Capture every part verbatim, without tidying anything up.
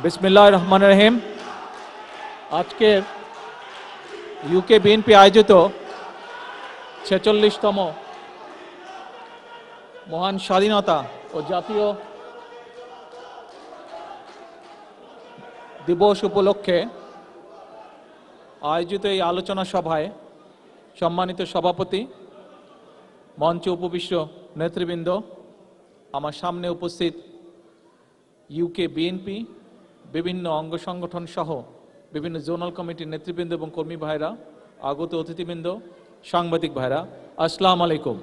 বিসমিল্লাহির রহমানির রহিম। আজকের ইউকে বিএনপি আয়োজিত ছেচল্লিশতম মহান স্বাধীনতা ও জাতীয় দিবস উপলক্ষে আয়োজিত এই আলোচনা সভায় সম্মানিত সভাপতি, মঞ্চে উপবিষ্ট নেতৃবৃন্দ, আমার সামনে উপস্থিত ইউকে বিএনপি বিভিন্ন অঙ্গ সংগঠন সহ বিভিন্ন জোনাল কমিটির নেতৃবৃন্দ এবং কর্মী ভাইরা, আগত অতিথিবৃন্দ, সাংবাদিক ভাইরা, আসসালামু আলাইকুম।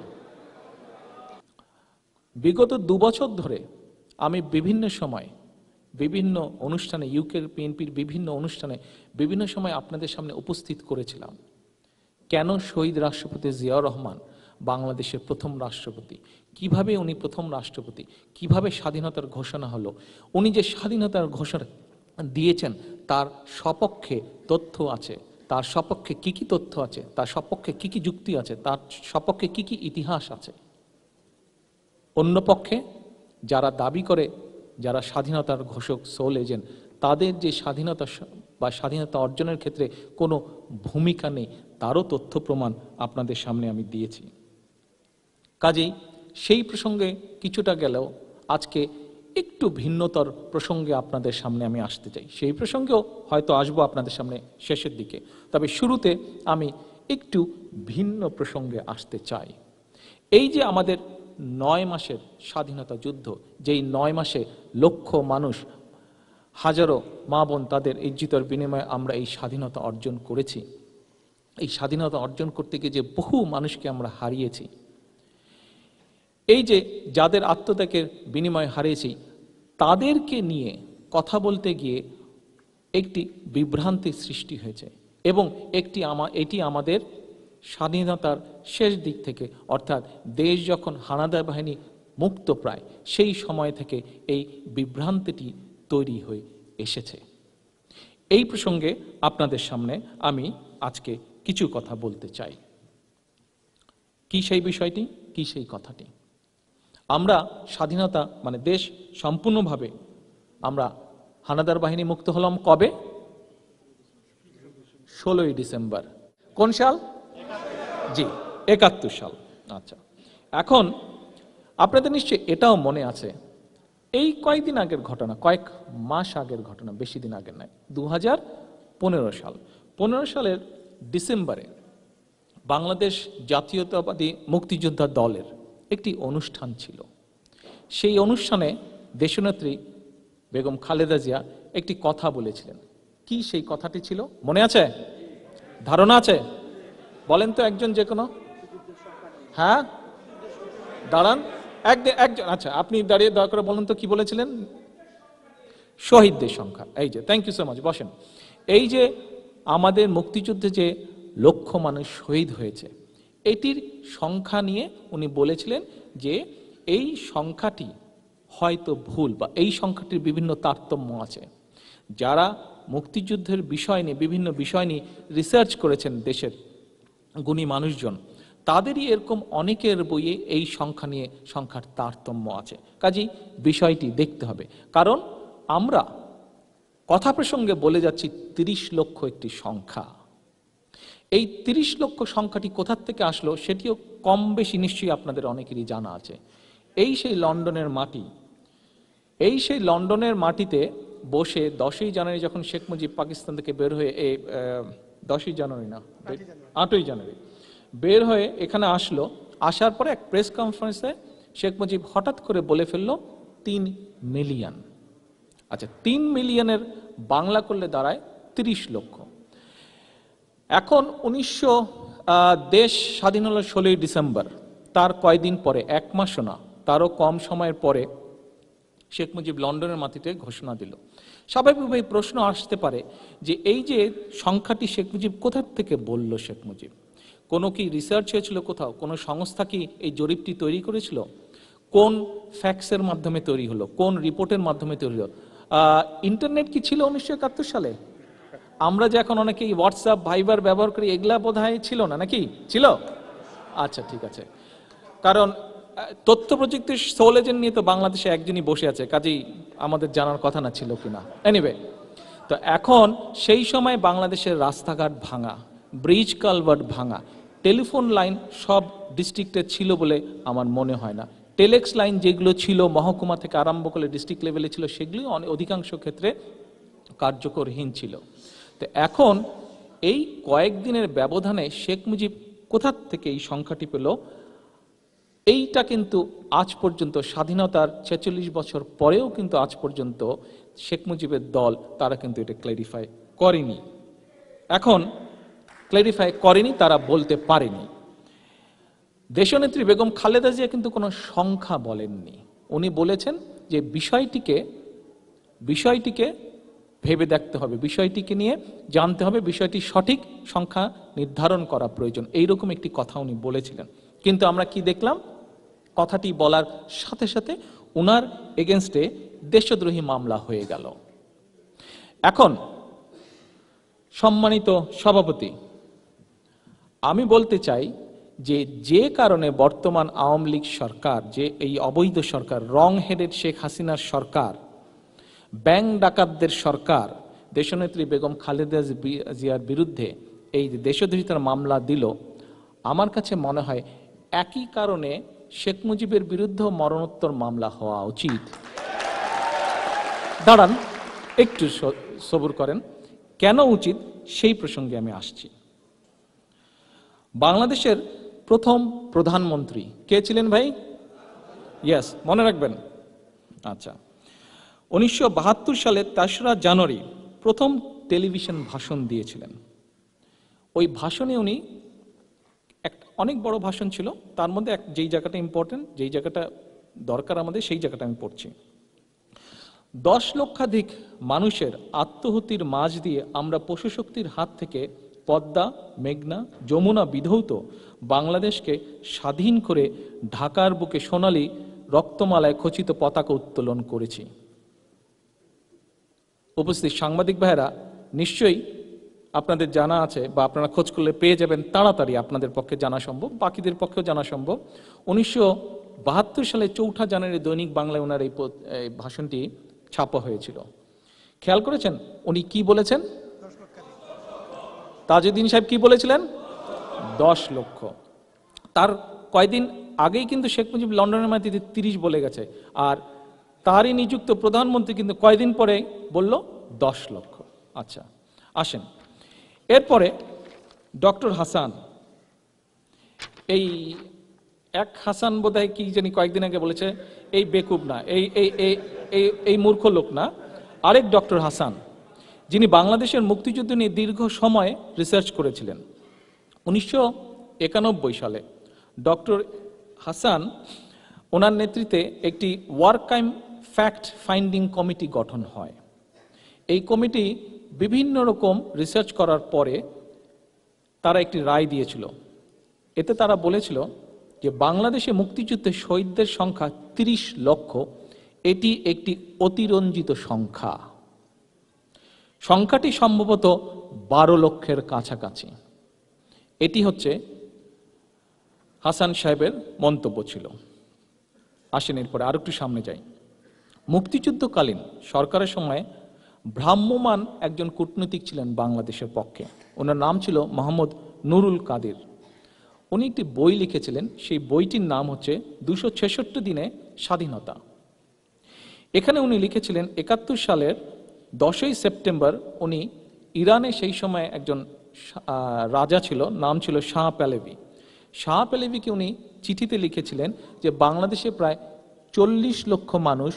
বিগত দু বছর ধরে আমি বিভিন্ন সময় বিভিন্ন অনুষ্ঠানে ইউকে বিএনপির বিভিন্ন অনুষ্ঠানে বিভিন্ন সময় আপনাদের সামনে উপস্থিত করেছিলাম। কেন শহীদ রাষ্ট্রপতি জিয়াউর রহমান বাংলাদেশের প্রথম রাষ্ট্রপতি, কিভাবে উনি প্রথম রাষ্ট্রপতি, কিভাবে স্বাধীনতার ঘোষণা হলো, উনি যে স্বাধীনতার ঘোষণা দিয়েছেন তার সপক্ষে তথ্য আছে, তার সপক্ষে কি কি তথ্য আছে, তার সপক্ষে কি কি যুক্তি আছে, তার সপক্ষে কি কি ইতিহাস আছে। অন্য পক্ষে যারা দাবি করে, যারা স্বাধীনতার ঘোষক সোল এজেন্ট, তাদের যে স্বাধীনতা বা স্বাধীনতা অর্জনের ক্ষেত্রে কোনো ভূমিকা নেই, তারও তথ্য প্রমাণ আপনাদের সামনে আমি দিয়েছি। কাজেই সেই প্রসঙ্গে কিছুটা গেলেও আজকে একটু ভিন্নতর প্রসঙ্গে আপনাদের সামনে আমি আসতে চাই। সেই প্রসঙ্গেও হয়তো আসবো আপনাদের সামনে শেষের দিকে, তবে শুরুতে আমি একটু ভিন্ন প্রসঙ্গে আসতে চাই। এই যে আমাদের নয় মাসের স্বাধীনতা যুদ্ধ, যেই নয় মাসে লক্ষ মানুষ, হাজারো মা বোন তাদের ইজ্জতের বিনিময়ে আমরা এই স্বাধীনতা অর্জন করেছি। এই স্বাধীনতা অর্জন করতে গিয়ে যে বহু মানুষকে আমরা হারিয়েছি, এই যে যাদের আত্মত্যাগের বিনিময়ে হারিয়েছি, তাদেরকে নিয়ে কথা বলতে গিয়ে একটি বিভ্রান্তির সৃষ্টি হয়েছে এবং একটি আমা এটি আমাদের স্বাধীনতার শেষ দিক থেকে, অর্থাৎ দেশ যখন হানাদার বাহিনী মুক্ত প্রায়, সেই সময় থেকে এই বিভ্রান্তিটি তৈরি হয়ে এসেছে। এই প্রসঙ্গে আপনাদের সামনে আমি আজকে কিছু কথা বলতে চাই। কি সেই বিষয়টি, কি সেই কথাটি? আমরা স্বাধীনতা মানে দেশ সম্পূর্ণভাবে আমরা হানাদার বাহিনী মুক্ত হলাম কবে? ষোলোই ডিসেম্বর। কোন সাল? জি, একাত্তর সাল। আচ্ছা, এখন আপনাদের নিশ্চয়ই এটাও মনে আছে, এই কয়েকদিন আগের ঘটনা, কয়েক মাস আগের ঘটনা, বেশি দিন আগের নয়, দু হাজার পনেরো সাল পনেরো সালের ডিসেম্বরে বাংলাদেশ জাতীয়তাবাদী মুক্তিযোদ্ধা দলের একটি অনুষ্ঠান ছিল। সেই অনুষ্ঠানে দেশনেত্রী বেগম খালেদা জিয়া একটি কথা বলেছিলেন। কি সেই কথাটি ছিল মনে আছে? ধারণা আছে? বলেন তো একজন, যে কোনো। হ্যাঁ, দাঁড়ান একজন একজন আচ্ছা, আপনি দাঁড়িয়ে দয়া করে বলুন তো কি বলেছিলেন? শহীদদের সংখ্যা। এই যে, থ্যাংক ইউ সো মাচ, বসেন। এই যে আমাদের মুক্তিযুদ্ধে যে লক্ষ মানুষ শহীদ হয়েছে, এটির সংখ্যা নিয়ে উনি বলেছিলেন যে এই সংখ্যাটি হয়তো ভুল, বা এই সংখ্যাটির বিভিন্ন তারতম্য আছে। যারা মুক্তিযুদ্ধের বিষয় নিয়ে বিভিন্ন বিষয় নিয়ে রিসার্চ করেছেন দেশের গুণী মানুষজন, তাদেরই এরকম অনেকের বইয়ে এই সংখ্যা নিয়ে সংখ্যার তারতম্য আছে। কাজেই বিষয়টি দেখতে হবে, কারণ আমরা কথা প্রসঙ্গে বলে যাচ্ছি তিরিশ লক্ষ একটি সংখ্যা। এই তিরিশ লক্ষ সংখ্যাটি কোথার থেকে আসলো সেটিও কম বেশি নিশ্চয়ই আপনাদের অনেকেরই জানা আছে। এই সেই লন্ডনের মাটি, এই সেই লন্ডনের মাটিতে বসে দশই জানুয়ারি যখন শেখ মুজিব পাকিস্তান থেকে বের হয়ে, এই দশই জানুয়ারি না আটই জানুয়ারি বের হয়ে এখানে আসলো, আসার পরে এক প্রেস কনফারেন্সে শেখ মুজিব হঠাৎ করে বলে ফেললো তিন মিলিয়ন। আচ্ছা, তিন মিলিয়নের বাংলা করলে দাঁড়ায় তিরিশ লক্ষ। এখন উনিশশো দেশ স্বাধীন হলো ষোলোই ডিসেম্বর, তার কয়দিন পরে, এক মাসও না তারও কম সময়ের পরে শেখ মুজিব লন্ডনের মাটিতে ঘোষণা দিল। স্বাভাবিকভাবে প্রশ্ন আসতে পারে যে এই যে সংখ্যাটি শেখ মুজিব কোথার থেকে বলল? শেখ মুজিব কোনো কি রিসার্চ হয়েছিল কোথাও? কোনো সংস্থা কি এই জরিপটি তৈরি করেছিল? কোন ফ্যাক্সের মাধ্যমে তৈরি হলো? কোন রিপোর্টের মাধ্যমে তৈরি হলো? ইন্টারনেট কি ছিল উনিশশো একাত্তর সালে? আমরা যে এখন অনেকে হোয়াটসঅ্যাপ, ভাইবার ব্যবহার করি, এগুলা বোধহয় ছিল না, নাকি ছিল? আচ্ছা, ঠিক আছে। কারণ তথ্য প্রযুক্তির সোল এজেন্ট নিয়ে তো বাংলাদেশে একজনই বসে আছে, কাজেই আমাদের জানার কথা না ছিল কিনা, এনিওয়ে। তো এখন সেই সময় বাংলাদেশের রাস্তাঘাট ভাঙা, ব্রিজ কালভার্ট ভাঙা, টেলিফোন লাইন সব ডিস্ট্রিক্টে ছিল বলে আমার মনে হয় না। টেলেক্স লাইন যেগুলো ছিল মহকুমা থেকে আরম্ভ করে ডিস্ট্রিক্ট লেভেলে ছিল, সেগুলি অনেক অধিকাংশ ক্ষেত্রে কার্যকরহীন ছিল। তো এখন এই কয়েকদিনের ব্যবধানে শেখ মুজিব কোথা থেকে এই সংখ্যাটি পেল, এইটা কিন্তু আজ পর্যন্ত স্বাধীনতার ছেচল্লিশ বছর পরেও কিন্তু আজ পর্যন্ত শেখ মুজিবের দল তারা কিন্তু এটা ক্ল্যারিফাই করেনি। এখন ক্ল্যারিফাই করেনি, তারা বলতে পারেনি। দেশনেত্রী বেগম খালেদা জিয়া কিন্তু কোনো সংখ্যা বলেননি। উনি বলেছেন যে বিষয়টিকে বিষয়টিকে ভেবে দেখতে হবে, বিষয়টিকে নিয়ে জানতে হবে, বিষয়টি সঠিক সংখ্যা নির্ধারণ করা প্রয়োজন, এইরকম একটি কথা উনি বলেছিলেন। কিন্তু আমরা কি দেখলাম, কথাটি বলার সাথে সাথে উনার এগেনস্টে দেশদ্রোহী মামলা হয়ে গেল। এখন সম্মানিত সভাপতি, আমি বলতে চাই যে যে কারণে বর্তমান আওয়ামী লীগ সরকার, যে এই অবৈধ সরকার, রং হেডেড শেখ হাসিনার সরকার, ব্যাংক ডাকাতদের সরকার দেশনেত্রী বেগম খালেদা জিয়ার বিরুদ্ধে এই দেশদ্রোহিতার মামলা দিল, আমার কাছে মনে হয় একই কারণে শেখ মুজিবের বিরুদ্ধে মরণোত্তর মামলা হওয়া উচিত। দাঁড়ান, একটু সবুর করেন। কেন উচিত সেই প্রসঙ্গে আমি আসছি। বাংলাদেশের প্রথম প্রধানমন্ত্রী কে ছিলেন ভাই? ইয়েস, মনে রাখবেন। আচ্ছা, উনিশশো বাহাত্তর সালের তেসরা জানুয়ারি প্রথম টেলিভিশন ভাষণ দিয়েছিলেন। ওই ভাষণে উনি একটা অনেক বড় ভাষণ ছিল, তার মধ্যে এক যেই জায়গাটা ইম্পর্টেন্ট, যেই জায়গাটা দরকার আমাদের, সেই জায়গাটা আমি পড়ছি। দশ লক্ষাধিক মানুষের আত্মহতির মাঝ দিয়ে আমরা পশুশক্তির হাত থেকে পদ্মা, মেঘনা, যমুনা বিধৌত বাংলাদেশকে স্বাধীন করে ঢাকার বুকে সোনালী রক্তমালায় খচিত পতাকা উত্তোলন করেছি। উপস্থিত সাংবাদিক ভাইয়েরা, নিশ্চয়ই আপনাদের জানা আছে বা আপনারা খোঁজ করলে পেয়ে যাবেন, তাড়াতাড়ি আপনাদের পক্ষে জানা সম্ভব, বাকিদের পক্ষেও জানা সম্ভব। উনিশশো বাহাত্তর সালে চৌঠা জানুয়ারি দৈনিক বাংলায় ওনার এই ভাষণটি ছাপা হয়েছিল। খেয়াল করেছেন উনি কি বলেছেন? তাজউদ্দিন সাহেব কি বলেছিলেন? দশ লক্ষ। তার কয়দিন আগেই কিন্তু শেখ মুজিব লন্ডনের মাটিতে তিরিশ বলে গেছে, আর তারই নিযুক্ত প্রধানমন্ত্রী কিন্তু কয়দিন পরে বলল দশ লক্ষ। আচ্ছা, আসেন এরপরে ডক্টর হাসান, এই এক হাসান বোধহয় কি জানি কয়েকদিন আগে বলেছে এই বেকুব না, এই এই এই এই মূর্খ লোক না, আরেক ডক্টর হাসান, যিনি বাংলাদেশের মুক্তিযুদ্ধ নিয়ে দীর্ঘ সময় রিসার্চ করেছিলেন। উনিশশো একানব্বই সালে ডক্টর হাসান ওনার নেতৃত্বে একটি work time fact finding committee গঠন হয়। এই কমিটি বিভিন্ন রকম রিসার্চ করার পরে তারা একটি রায় দিয়েছিল। এতে তারা বলেছিল যে বাংলাদেশে মুক্তিযুদ্ধে শহীদদের সংখ্যা তিরিশ লক্ষ, এটি একটি অতিরঞ্জিত সংখ্যা। সংখ্যাটি সম্ভবত বারো লক্ষের কাছাকাছি। এটি হচ্ছে হাসান সাহেবের মন্তব্য ছিল। আসেন এরপরে আর একটু সামনে যাই। মুক্তিযুদ্ধকালীন সরকারের সময় ভ্রাম্যমান একজন কূটনীতিক ছিলেন বাংলাদেশের পক্ষে, ওনার নাম ছিল মোহাম্মদ নুরুল কাদের। উনি একটি বই লিখেছিলেন, সেই বইটির নাম হচ্ছে দুশো ছেষট্টি দিনে স্বাধীনতা। এখানে উনি লিখেছিলেন একাত্তর সালের দশই সেপ্টেম্বর উনি ইরানে সেই সময় একজন রাজা ছিল, নাম ছিল শাহ প্যালেভি। শাহ প্যালেভিকে উনি চিঠিতে লিখেছিলেন যে বাংলাদেশে প্রায় চল্লিশ লক্ষ মানুষ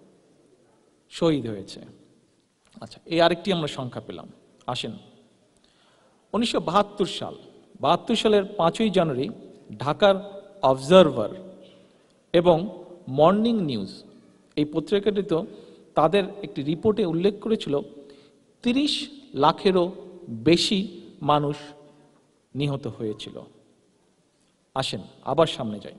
শহীদ হয়েছে। আচ্ছা, এই আরেকটি আমরা সংখ্যা পেলাম। আসেন উনিশশো বাহাত্তর সাল বাহাত্তর সালের পাঁচই জানুয়ারি ঢাকার অবজারভার এবং মর্নিং নিউজ এই পত্রিকাটি তো তাদের একটি রিপোর্টে উল্লেখ করেছিল তিরিশ লাখেরও বেশি মানুষ নিহত হয়েছিল। আসেন আবার সামনে যাই।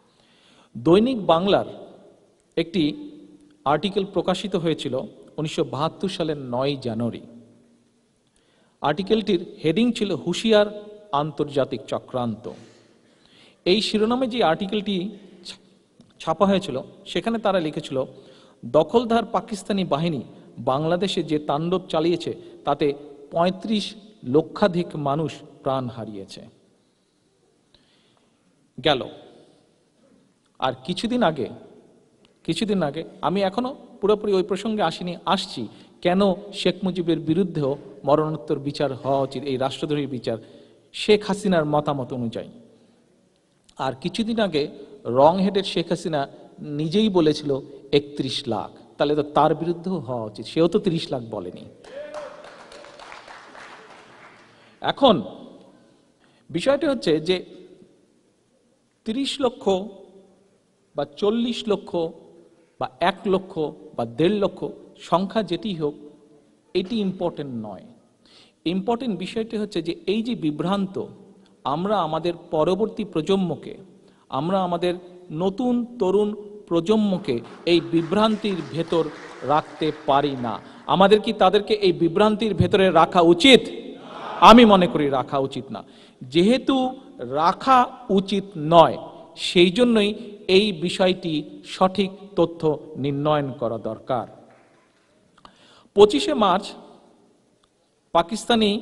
দৈনিক বাংলার একটি আর্টিকেল প্রকাশিত হয়েছিল উনিশশো বাহাত্তর সালের নয় জানুয়ারি। আর্টিকেলটির হেডিং ছিল হুঁশিয়ার আন্তর্জাতিক চক্রান্ত। এই শিরোনামে যে আর্টিকেলটি ছাপা হয়েছিল সেখানে তারা লিখেছিল দখলদার পাকিস্তানি বাহিনী বাংলাদেশে যে তাণ্ডব চালিয়েছে তাতে পঁয়ত্রিশ লক্ষাধিক মানুষ প্রাণ হারিয়েছে। গেল। আর কিছুদিন আগে কিছুদিন আগে আমি এখনো পুরোপুরি ওই প্রসঙ্গে আসিনি, আসছি কেন শেখ মুজিবের বিরুদ্ধেও মরণোত্তর বিচার হওয়া উচিত, এই রাষ্ট্রদ্রোহী বিচার শেখ হাসিনার মতামত অনুযায়ী। আর কিছুদিন আগে রং হেডের শেখ হাসিনা নিজেই বলেছিল একত্রিশ লাখ, তাহলে তো তার বিরুদ্ধেও হওয়া উচিত, সেও তো তিরিশ লাখ বলেনি। এখন বিষয়টি হচ্ছে যে তিরিশ লক্ষ বা চল্লিশ লক্ষ বা এক লক্ষ বা দেড় লক্ষ সংখ্যা যেটি হোক, এটি ইম্পর্টেন্ট নয়। ইম্পর্টেন্ট বিষয়টি হচ্ছে যে এই যে বিভ্রান্ত, আমরা আমাদের পরবর্তী প্রজন্মকে, আমরা আমাদের নতুন তরুণ প্রজন্মকে এই বিভ্রান্তির ভেতর রাখতে পারি না। আমাদের কি তাদেরকে এই বিভ্রান্তির ভেতরে রাখা উচিত? আমি মনে করি রাখা উচিত না। যেহেতু রাখা উচিত নয়, সেই জন্যই এই বিষয়টি সঠিক তথ্য নির্ণয়ন করা দরকার। পঁচিশে মার্চ পাকিস্তানি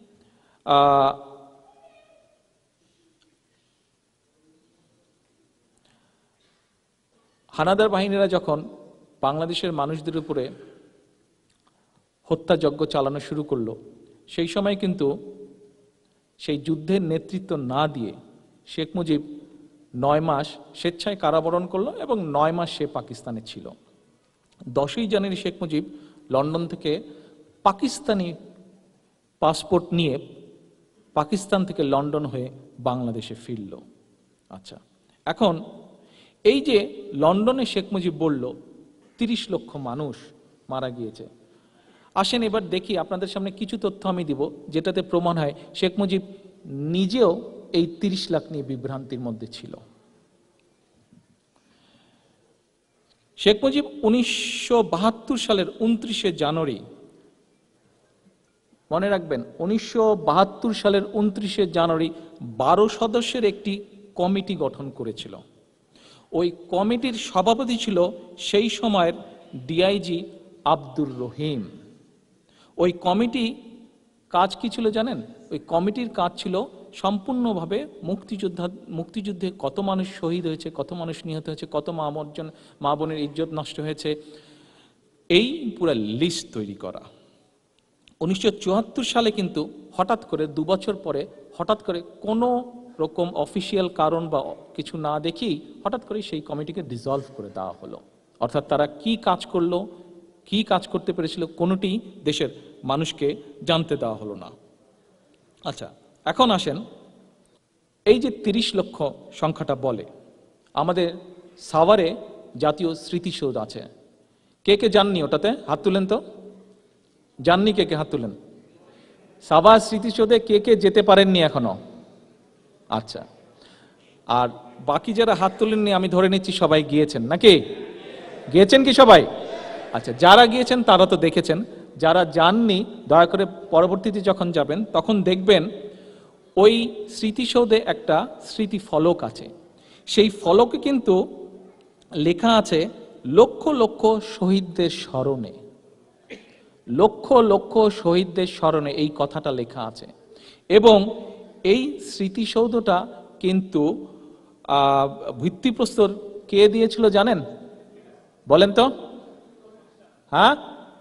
হানাদার বাহিনীরা যখন বাংলাদেশের মানুষদের উপরে হত্যাযজ্ঞ চালানো শুরু করলো, সেই সময় কিন্তু সেই যুদ্ধের নেতৃত্ব না দিয়ে শেখ মুজিব নয় মাস স্বেচ্ছায় কারাবরণ করলো এবং নয় মাস সে পাকিস্তানে ছিল। দশই জানুয়ারি শেখ মুজিব লন্ডন থেকে পাকিস্তানি পাসপোর্ট নিয়ে পাকিস্তান থেকে লন্ডন হয়ে বাংলাদেশে ফিরল। আচ্ছা, এখন এই যে লন্ডনে শেখ মুজিব বলল তিরিশ লক্ষ মানুষ মারা গিয়েছে, আসেন এবার দেখি আপনাদের সামনে কিছু তথ্য আমি দিব যেটাতে প্রমাণ হয় শেখ মুজিব নিজেও এই তিরিশ লাখ নিয়ে বিভ্রান্তির মধ্যে ছিল। শেখ মুজিব উনিশশো বাহাত্তর সালের উনত্রিশে জানুয়ারি, মনে রাখবেন উনিশশো বাহাত্তর সালের উনত্রিশে জানুয়ারি বারো সদস্যের একটি কমিটি গঠন করেছিল। ওই কমিটির সভাপতি ছিল সেই সময়ের ডিআইজি আব্দুর রহিম। ওই কমিটি কাজ কি ছিল জানেন? ওই কমিটির কাজ ছিল সম্পূর্ণভাবে মুক্তিযোদ্ধা মুক্তিযুদ্ধে কত মানুষ শহীদ হয়েছে, কত মানুষ নিহত হয়েছে, কত মা বর্জন মা বোনের ইজ্জত নষ্ট হয়েছে, এই পুরো লিস্ট তৈরি করা। উনিশশো চুয়াত্তর সালে কিন্তু হঠাৎ করে দু বছর পরে হঠাৎ করে কোনো রকম অফিসিয়াল কারণ বা কিছু না দেখেই হঠাৎ করে সেই কমিটিকে ডিসলভ করে দেওয়া হলো। অর্থাৎ তারা কি কাজ করলো, কি কাজ করতে পেরেছিল, কোনোটি দেশের মানুষকে জানতে দেওয়া হলো না। আচ্ছা, এখন আসেন এই যে তিরিশ লক্ষ সংখ্যাটা বলে, আমাদের সাভারে জাতীয় স্মৃতিসৌধ আছে, কে কে জাননি ওটাতে? হাত তুলেন তো। জাননি কে কে? হাত তুলেন। সাভার স্মৃতিসৌধে কে কে যেতে পারেননি এখনো? আচ্ছা, আর বাকি যারা হাত তুলেননি আমি ধরে নিচ্ছি সবাই গিয়েছেন, নাকি গিয়েছেন কি সবাই? আচ্ছা, যারা গিয়েছেন তারা তো দেখেছেন, যারা যাননি দয়া করে পরবর্তীতে যখন যাবেন তখন দেখবেন ওই স্মৃতিসৌধে একটা স্মৃতি ফলক আছে। সেই ফলকে কিন্তু লেখা আছে লক্ষ লক্ষ শহীদদের স্মরণে, লক্ষ লক্ষ শহীদদের স্মরণে এই কথাটা লেখা আছে। এবং এই স্মৃতিসৌধটা কিন্তু ভিত্তিপ্রস্তর কে দিয়েছিল জানেন? বলেন তো। হ্যাঁ,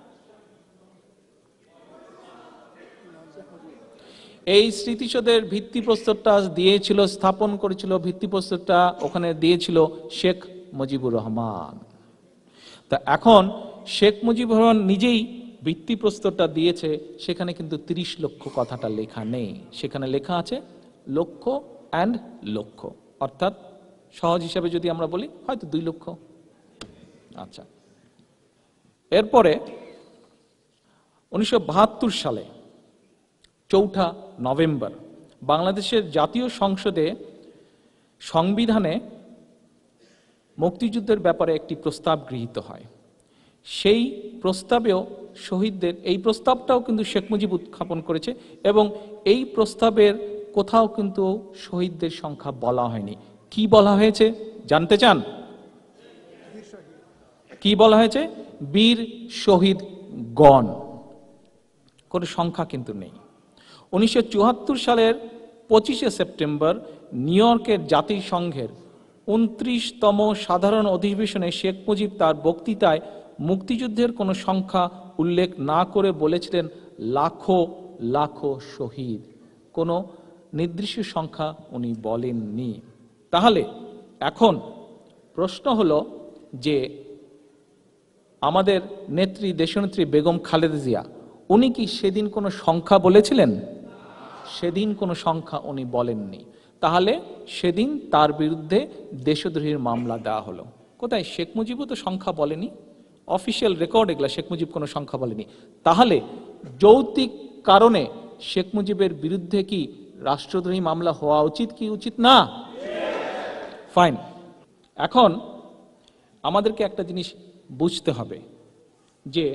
এই স্মৃতিসৌধের ভিত্তিপ্রস্তরটা দিয়েছিল, স্থাপন করেছিল, ভিত্তিপ্রস্তরটা ওখানে দিয়েছিল শেখ মুজিবুর রহমান। তা এখন শেখ মুজিবুর রহমান নিজেই ভিত্তিপ্রস্তরটা দিয়েছে, সেখানে কিন্তু তিরিশ লক্ষ কথাটা লেখা নেই, সেখানে লেখা আছে লক্ষ অ্যান্ড লক্ষ, অর্থাৎ সহজ হিসাবে যদি আমরা বলি হয়তো দুই লক্ষ। আচ্ছা, এরপরে উনিশশো বাহাত্তর সালে চৌঠা নভেম্বর বাংলাদেশের জাতীয় সংসদে সংবিধানে মুক্তিযুদ্ধের ব্যাপারে একটি প্রস্তাব গৃহীত হয়। সেই প্রস্তাবেও শহীদদের, এই প্রস্তাবটাও কিন্তু শেখ মুজিব উত্থাপন করেছে এবং এই প্রস্তাবের কোথাও কিন্তু শহীদদের সংখ্যা বলা হয়নি। কি বলা হয়েছে জানতে চান? কি বলা হয়েছে? বীর শহীদ গণ, কোনো সংখ্যা কিন্তু নেই। উনিশশো চুয়াত্তর সালের পঁচিশে সেপ্টেম্বর নিউ ইয়র্কের জাতিসংঘের উনত্রিশতম সাধারণ অধিবেশনে শেখ মুজিব তার বক্তৃতায় মুক্তিযুদ্ধের কোনো সংখ্যা উল্লেখ না করে বলেছিলেন লাখো লাখো শহীদ, কোনো নির্দিষ্ট সংখ্যা উনি বলেননি। তাহলে এখন প্রশ্ন হলো যে আমাদের নেত্রী দেশনেত্রী বেগম খালেদা জিয়া উনি কি সেদিন কোনো সংখ্যা বলেছিলেন? সেদিন কোনো সংখ্যা উনি বলেননি। তাহলে সেদিন তার বিরুদ্ধে দেশদ্রোহীর মামলা দেওয়া হলো। কোথায়? শেখ মুজিবও তো সংখ্যা বলেনি, অফিসিয়াল রেকর্ড এগুলা, শেখ মুজিব কোনো সংখ্যা বলেনি। তাহলে যৌক্তিক কারণে শেখ মুজিবের বিরুদ্ধে কি রাষ্ট্রদ্রোহী মামলা হওয়া উচিত কি উচিত না? ফাইন। এখন আমাদেরকে একটা জিনিস বুঝতে হবে যে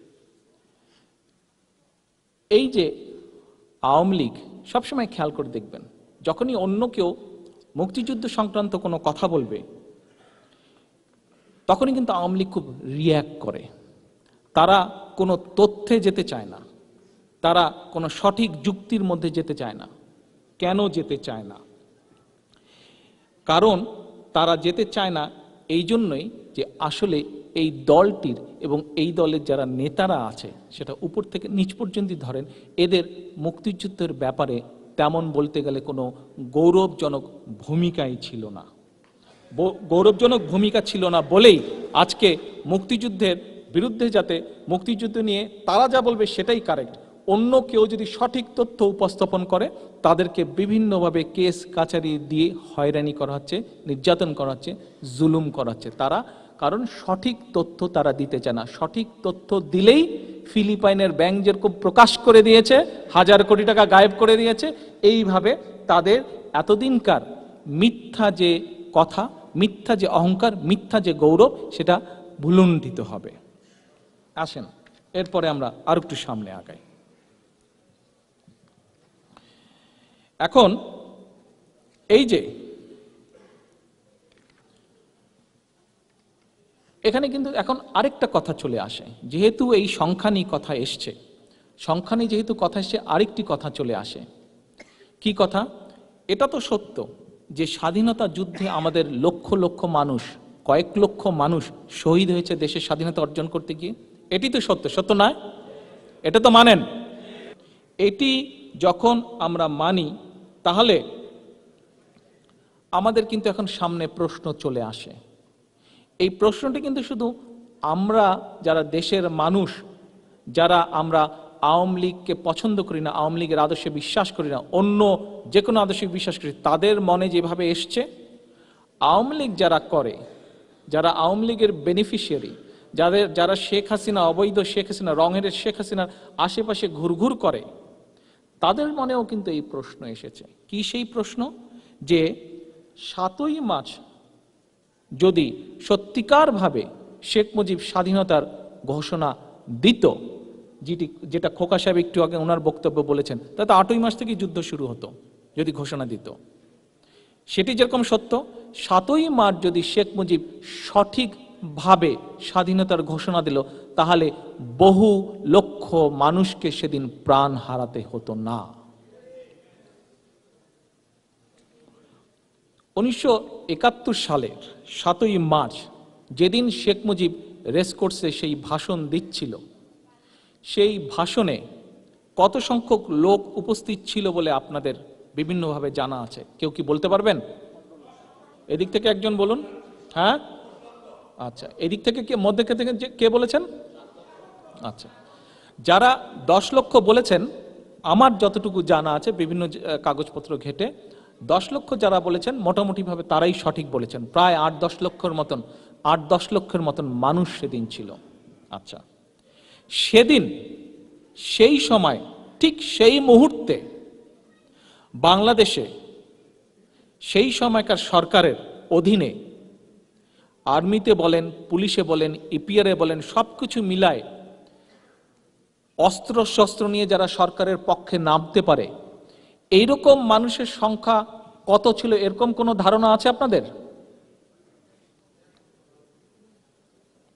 এই যে আওয়ামী লীগ, সবসময় খেয়াল করে দেখবেন যখনই অন্য কেউ মুক্তিযুদ্ধ সংক্রান্ত কোনো কথা বলবে তখনই কিন্তু আওয়ামী লীগ খুব রিয়্যাক্ট করে। তারা কোনো তথ্যে যেতে চায় না, তারা কোনো সঠিক যুক্তির মধ্যে যেতে চায় না। কেন যেতে চায় না? কারণ তারা যেতে চায় না এই জন্যই যে আসলে এই দলটির এবং এই দলের যারা নেতারা আছে, সেটা উপর থেকে নিচ পর্যন্ত ধরেন, এদের মুক্তিযুদ্ধের ব্যাপারে তেমন বলতে গেলে কোনো গৌরবজনক ভূমিকাই ছিল না। গৌরবজনক ভূমিকা ছিল না বলেই আজকে মুক্তিযুদ্ধের বিরুদ্ধে, যাতে মুক্তিযুদ্ধ নিয়ে তারা যা বলবে সেটাই কারেক্ট, অন্য কেউ যদি সঠিক তথ্য উপস্থাপন করে তাদেরকে বিভিন্নভাবে কেস কাচারি দিয়ে হয়রানি করা হচ্ছে, নির্যাতন করা হচ্ছে, জুলুম করা হচ্ছে। তারা কারণ সঠিক তথ্য তারা দিতে চায় না। সঠিক তথ্য দিলেই ফিলিপাইনের ব্যাংক যেরকম প্রকাশ করে দিয়েছে, হাজার কোটি টাকা গায়েব করে দিয়েছে, এইভাবে তাদের এতদিনকার মিথ্যা যে কথা, মিথ্যা যে অহংকার, মিথ্যা যে গৌরব, সেটা ভুলুণ্ঠিত হবে। আসেন এরপরে আমরা আর একটু সামনে আগাই। এখন এই যে এখানে কিন্তু এখন আরেকটা কথা চলে আসে, যেহেতু এই সংখ্যা নিয়ে কথা এসছে, সংখ্যা নিয়ে যেহেতু কথা এসছে, আরেকটি কথা চলে আসে। কি কথা? এটা তো সত্য যে স্বাধীনতা যুদ্ধে আমাদের লক্ষ লক্ষ মানুষ, কয়েক লক্ষ মানুষ শহীদ হয়েছে দেশের স্বাধীনতা অর্জন করতে গিয়ে। এটি তো সত্য, সত্য নয়? এটা তো মানেন? এটি যখন আমরা মানি তাহলে আমাদের কিন্তু এখন সামনে প্রশ্ন চলে আসে। এই প্রশ্নটি কিন্তু শুধু আমরা যারা দেশের মানুষ, যারা আমরা আওয়ামী লীগকে পছন্দ করি না, আওয়ামী লীগের আদর্শে বিশ্বাস করি না, অন্য যে কোনো আদর্শে বিশ্বাস করি, তাদের মনে যেভাবে এসছে, আওয়ামী লীগ যারা করে, যারা আওয়ামী লীগের বেনিফিশিয়ারি, যাদের যারা শেখ হাসিনা, অবৈধ শেখ হাসিনা, রঙের শেখ হাসিনার আশেপাশে ঘুরঘুর করে, তাদের মনেও কিন্তু এই প্রশ্ন এসেছে। কি সেই প্রশ্ন? যে সাতই মার্চ যদি সত্যিকারভাবে শেখ মুজিব স্বাধীনতার ঘোষণা দিত, যেটি যেটা খোকা সাহেব একটু আগে ওনার বক্তব্য বলেছেন, তাতে আটই মাস থেকে যুদ্ধ শুরু হতো যদি ঘোষণা দিত। সেটি যেরকম সত্য, সাতই মার্চ যদি শেখ মুজিব সঠিকভাবে স্বাধীনতার ঘোষণা দিল, তাহলে বহু লক্ষ মানুষকে সেদিন প্রাণ হারাতে হতো না। উনিশশো একাত্তর সালের সাতই মার্চ যেদিন শেখ মুজিব রেসকোর্সে সেই ভাষণ দিচ্ছিল, সেই ভাষণে কত সংখ্যক লোক উপস্থিত ছিল বলে আপনাদের বিভিন্নভাবে জানা আছে? কেউ কি বলতে পারবেন? এদিক থেকে একজন বলুন। হ্যাঁ, আচ্ছা, এদিক থেকে কে, মধ্যে থেকে কে বলেছেন? আচ্ছা, যারা দশ লক্ষ বলেছেন, আমার যতটুকু জানা আছে বিভিন্ন কাগজপত্র ঘেটে, দশ লক্ষ যারা বলেছেন মোটামুটিভাবে তারাই সঠিক বলেছেন। প্রায় আট দশ লক্ষের মতন আট দশ লক্ষের মতন মানুষ সেদিন ছিল। আচ্ছা, সেদিন সেই সময় ঠিক সেই মুহূর্তে বাংলাদেশে সেই সময়কার সরকারের অধীনে আর্মিতে বলেন, পুলিশে বলেন, ইপিআরে বলেন, সব কিছু মিলায় অস্ত্র শস্ত্র নিয়ে যারা সরকারের পক্ষে নামতে পারে, এইরকম মানুষের সংখ্যা কত ছিল এরকম কোনো ধারণা আছে আপনাদের?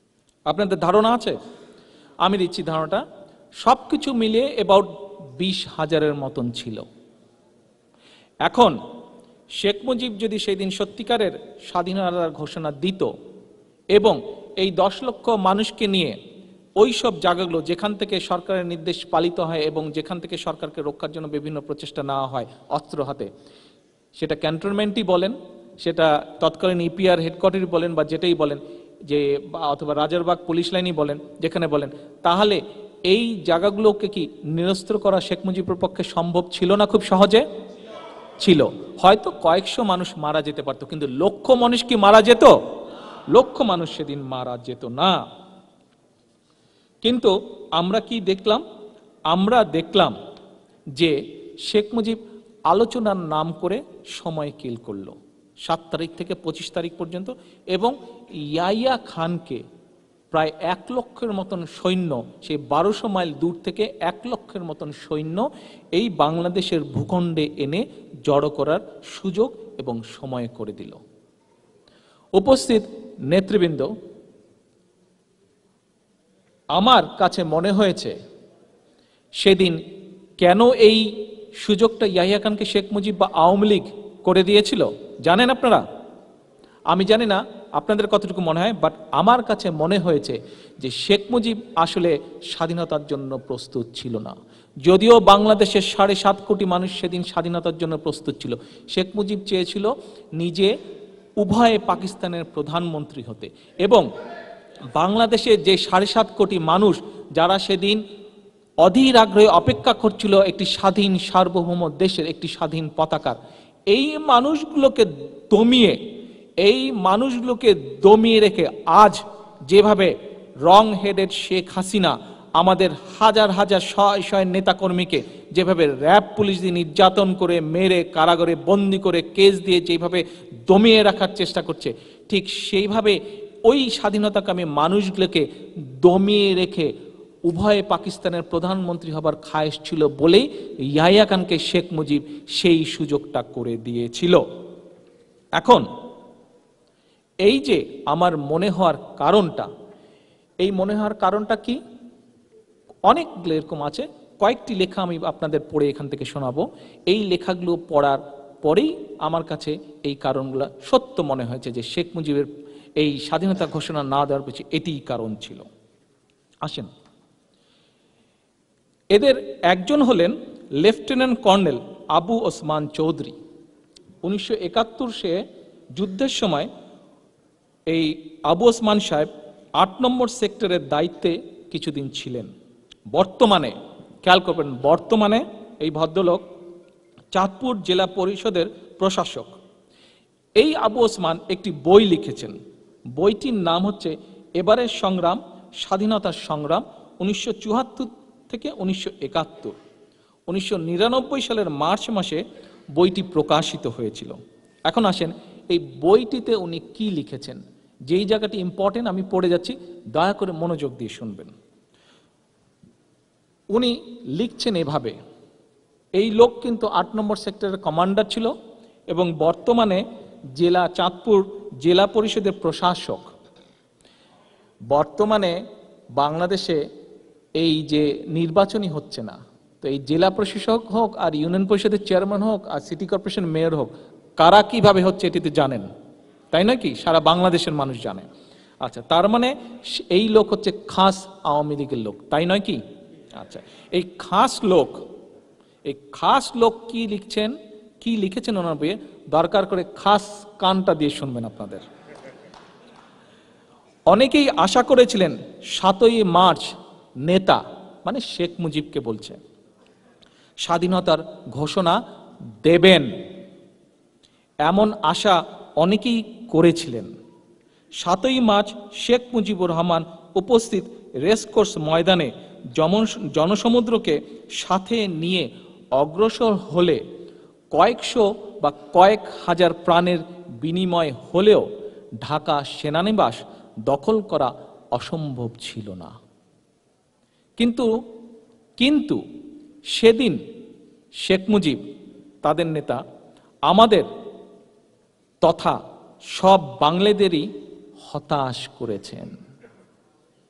আপনাদের ধারণা আছে? আমি দিচ্ছি ধারণাটা, সব কিছু মিলিয়ে অ্যাবাউট বিশ হাজারের মতন ছিল। এখন শেখ মুজিব যদি সেই দিন সত্যিকারের স্বাধীনতার ঘোষণা দিত এবং এই দশ লক্ষ মানুষকে নিয়ে ওই সব জায়গাগুলো যেখান থেকে সরকারের নির্দেশ পালিত হয় এবং যেখান থেকে সরকারকে রক্ষার জন্য বিভিন্ন প্রচেষ্টা নেওয়া হয় অস্ত্র হাতে, সেটা ক্যান্টনমেন্টই বলেন, সেটা তৎকালীন ইপিআর হেডকোয়ার্টারই বলেন বা যেটাই বলেন, যে অথবা রাজারবাগ পুলিশ লাইনই বলেন, যেখানে বলেন, তাহলে এই জায়গাগুলোকে কি নিরস্ত্র করা শেখ মুজিবের পক্ষে সম্ভব ছিল না? খুব সহজে ছিল। হয়তো কয়েকশো মানুষ মারা যেতে পারতো, কিন্তু লক্ষ মানুষ কি মারা যেত? লক্ষ মানুষ সেদিন মারা যেত না। কিন্তু আমরা কি দেখলাম? আমরা দেখলাম যে শেখ মুজিব আলোচনার নাম করে সময় কিল করলো সাত তারিখ থেকে পঁচিশ তারিখ পর্যন্ত, এবং ইয়াইয়া খানকে প্রায় এক লক্ষের মতন সৈন্য, সেই বারোশো মাইল দূর থেকে এক লক্ষের মতন সৈন্য এই বাংলাদেশের ভূখণ্ডে এনে জড়ো করার সুযোগ এবং সময় করে দিল। উপস্থিত নেতৃবৃন্দ, আমার কাছে মনে হয়েছে সেদিন কেন এই সুযোগটা ইয়াহিয়া খানকে শেখ মুজিব বা আওয়ামী লীগ করে দিয়েছিল জানেন আপনারা? আমি জানি না আপনাদের কতটুকু মনে হয়, বাট আমার কাছে মনে হয়েছে যে শেখ মুজিব আসলে স্বাধীনতার জন্য প্রস্তুত ছিল না। যদিও বাংলাদেশের সাড়ে সাত কোটি মানুষ সেদিন স্বাধীনতার জন্য প্রস্তুত ছিল, শেখ মুজিব চেয়েছিল নিজে উভয়ে পাকিস্তানের প্রধানমন্ত্রী হতে, এবং বাংলাদেশের যে সাড়ে সাত কোটি মানুষ যারা সেদিন অধীর আগ্রহে অপেক্ষা করছিল একটি স্বাধীন সার্বভৌম দেশের একটি স্বাধীন পতাকার, এই মানুষগুলোকে দমিয়ে এই মানুষগুলোকে দমিয়ে রেখে আজ যেভাবে রং হেডেড শেখ হাসিনা আমাদের হাজার হাজার শয় শয় নেতাকর্মীকে যেভাবে র্যাব পুলিশ দিয়ে নির্যাতন করে মেরে কারাগারে বন্দি করে কেস দিয়ে যেভাবে দমিয়ে রাখার চেষ্টা করছে, ঠিক সেইভাবে ওই স্বাধীনতাকামী মানুষগুলোকে দমিয়ে রেখে উভয়ে পাকিস্তানের প্রধানমন্ত্রী হবার খায়েশ ছিল বলেই ইয়াহিয়া খানকে শেখ মুজিব সেই সুযোগটা করে দিয়েছিল। এখন এই যে আমার মনে হওয়ার কারণটা, এই মনে হওয়ার কারণটা কি? অনেক এরকম আছে, কয়েকটি লেখা আমি আপনাদের পড়ে এখান থেকে শোনাবো। এই লেখাগুলো পড়ার পরেই আমার কাছে এই কারণগুলো সত্য মনে হয়েছে যে শেখ মুজিবের এই স্বাধীনতা ঘোষণা না দেওয়ার পিছনে এটিই কারণ ছিল। আসেন, এদের একজন হলেন লেফটেন্যান্ট কর্নেল আবু ওসমান চৌধুরী। উনিশশো একাত্তর সে যুদ্ধের সময় এই আবু ওসমান সাহেব আট নম্বর সেক্টরের দায়িত্বে কিছুদিন ছিলেন। বর্তমানে খেয়াল করবেন, বর্তমানে এই ভদ্রলোক চাঁদপুর জেলা পরিষদের প্রশাসক। এই আবু ওসমান একটি বই লিখেছেন, বইটির নাম হচ্ছে এবারের সংগ্রাম, স্বাধীনতার সংগ্রাম উনিশশো চুয়াত্তর থেকে উনিশশো একাত্তর। উনিশশো নিরানব্বই সালের মার্চ মাসে বইটি প্রকাশিত হয়েছিল। এখন আসেন এই বইটিতে উনি কি লিখেছেন, যেই জায়গাটি ইম্পর্টেন্ট আমি পড়ে যাচ্ছি, দয়া করে মনোযোগ দিয়ে শুনবেন। উনি লিখছেন এভাবে, এই লোক কিন্তু আট নম্বর সেক্টরের কমান্ডার ছিল এবং বর্তমানে জেলা চাঁদপুর জেলা পরিষদের প্রশাসক। বর্তমানে বাংলাদেশে এই যে নির্বাচনই হচ্ছে না, তো এই জেলা প্রশাসক হোক আর ইউনিয়ন পরিষদের চেয়ারম্যান হোক আর সিটি কর্পোরেশন মেয়র হোক, কারা কিভাবে হচ্ছে এটিতে জানেন, তাই নয় কি? সারা বাংলাদেশের মানুষ জানে। আচ্ছা, তার মানে এই লোক হচ্ছে খাস আওয়ামী লীগের লোক, তাই নয় কি? আচ্ছা, এই খাস লোক এই খাস লোক কি লিখছেন, কি লিখেছেন ওনার বইয়ে, দরকার করে খাস কানটা দিয়ে শুনবেন আপনাদের। অনেকেই আশা করেছিলেন সাতই মার্চ নেতা মানে শেখ মুজিবকে বলছে স্বাধীনতার ঘোষণা দেবেন, এমন আশা অনেকেই করেছিলেন। সাতই মার্চ শেখ মুজিবুর রহমান উপস্থিত রেসকোর্স ময়দানে জনসমুদ্রকে সাথে নিয়ে অগ্রসর হলে কয়েকশো বা কয়েক হাজার প্রাণের বিনিময় হলেও ঢাকা সেনানিবাস দখল করা অসম্ভব ছিল না। কিন্তু কিন্তু সেদিন শেখ মুজিব, তাদের নেতা, আমাদের তথা সব বাংলাদেশই হতাশ করেছেন।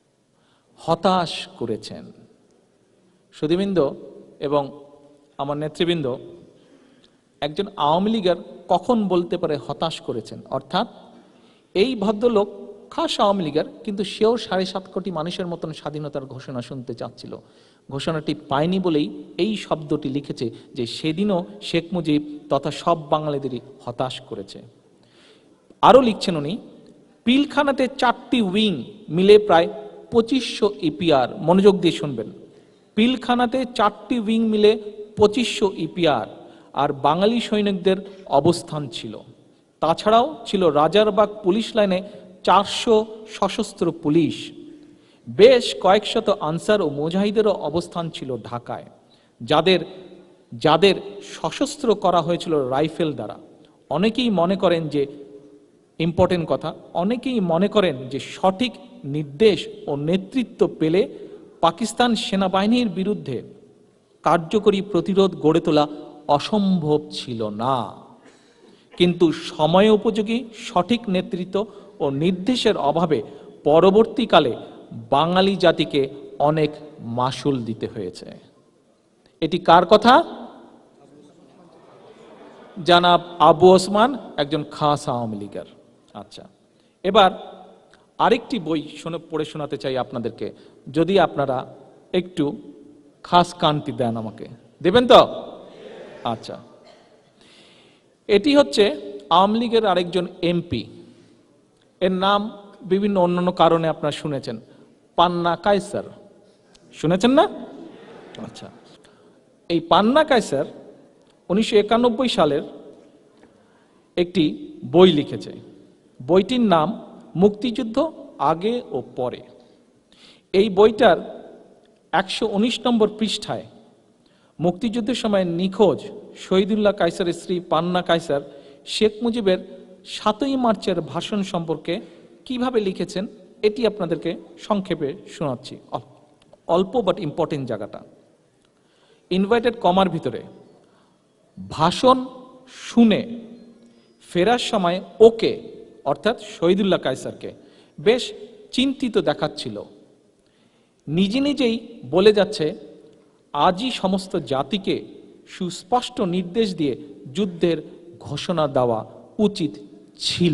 হতাশ করেছেন। সুধীবৃন্দ এবং আমার নেতৃবৃন্দ, একজন আওয়ামী লীগের কখন বলতে পারে হতাশ করেছেন? অর্থাৎ এই ভদ্রলোক খাস আওয়ামী লীগের, কিন্তু সেও সাড়ে সাত কোটি মানুষের মতন স্বাধীনতার ঘোষণা শুনতে চাচ্ছিল। ঘোষণাটি পায়নি বলেই এই শব্দটি লিখেছে যে সেদিনও শেখ মুজিব তথা সব বাঙালিদেরই হতাশ করেছে। আরও লিখছেন উনি, পিলখানাতে চারটি উইং মিলে প্রায় পঁচিশশো ইপিআর, মনোযোগ দিয়ে শুনবেন, পিলখানাতে চারটি উইং মিলে পঁচিশশো ইপিআর আর বাঙালি সৈনিকদের অবস্থান ছিল। তাছাড়াও ছিল রাজারবাগ পুলিশ লাইনে চারশো সশস্ত্র পুলিশ, বেশ কয়েকশত আনসার ও মুজাহিদেরও অবস্থান ছিল ঢাকায়, যাদের যাদের সশস্ত্র করা হয়েছিল রাইফেল দ্বারা। অনেকেই মনে করেন যে, ইম্পর্টেন্ট কথা, অনেকেই মনে করেন যে সঠিক নির্দেশ ও নেতৃত্ব পেলে পাকিস্তান সেনাবাহিনীর বিরুদ্ধে কার্যকরী প্রতিরোধ গড়ে তোলা অসম্ভব ছিল না। কিন্তু সময় উপযোগী সঠিক নেতৃত্ব ও নির্দেশের অভাবে পরবর্তীকালে বাঙালি জাতিকে অনেক মাসুল দিতে হয়েছে। এটি কার কথা? জানাব আবু ওসমান, একজন খাস আওয়ামী লীগের। আচ্ছা, এবার আরেকটি বই শুনে পড়ে শোনাতে চাই আপনাদেরকে, যদি আপনারা একটু খাস কান্তি দেন আমাকে। দেবেন তো? আচ্ছা, এটি হচ্ছে আওয়ামী লীগের আরেকজন এমপি, এর নাম বিভিন্ন অন্যান্য কারণে আপনারা শুনেছেন, পান্না কায়সার। শুনেছেন না? আচ্ছা, এই পান্না কায়সার উনিশশো একানব্বই সালের একটি বই লিখেছে। বইটির নাম মুক্তিযুদ্ধ আগে ও পরে। এই বইটার একশো উনিশ নম্বর পৃষ্ঠায় মুক্তিযুদ্ধের সময় নিখোঁজ শহীদুল্লাহ কায়সারের স্ত্রী পান্না কায়সার শেখ মুজিবের সাতই মার্চের ভাষণ সম্পর্কে কিভাবে লিখেছেন এটি আপনাদেরকে সংক্ষেপে শোনাচ্ছি, অল্প বাট ইম্পর্টেন্ট জায়গাটা। ইনভাইটেড কমার ভিতরে, ভাষণ শুনে ফেরার সময় ওকে অর্থাৎ শহীদুল্লাহ কায়সারকে বেশ চিন্তিত দেখাচ্ছিল। নিজে নিজেই বলে যাচ্ছে, আজই সমস্ত জাতিকে সুস্পষ্ট নির্দেশ দিয়ে যুদ্ধের ঘোষণা দেওয়া উচিত ছিল।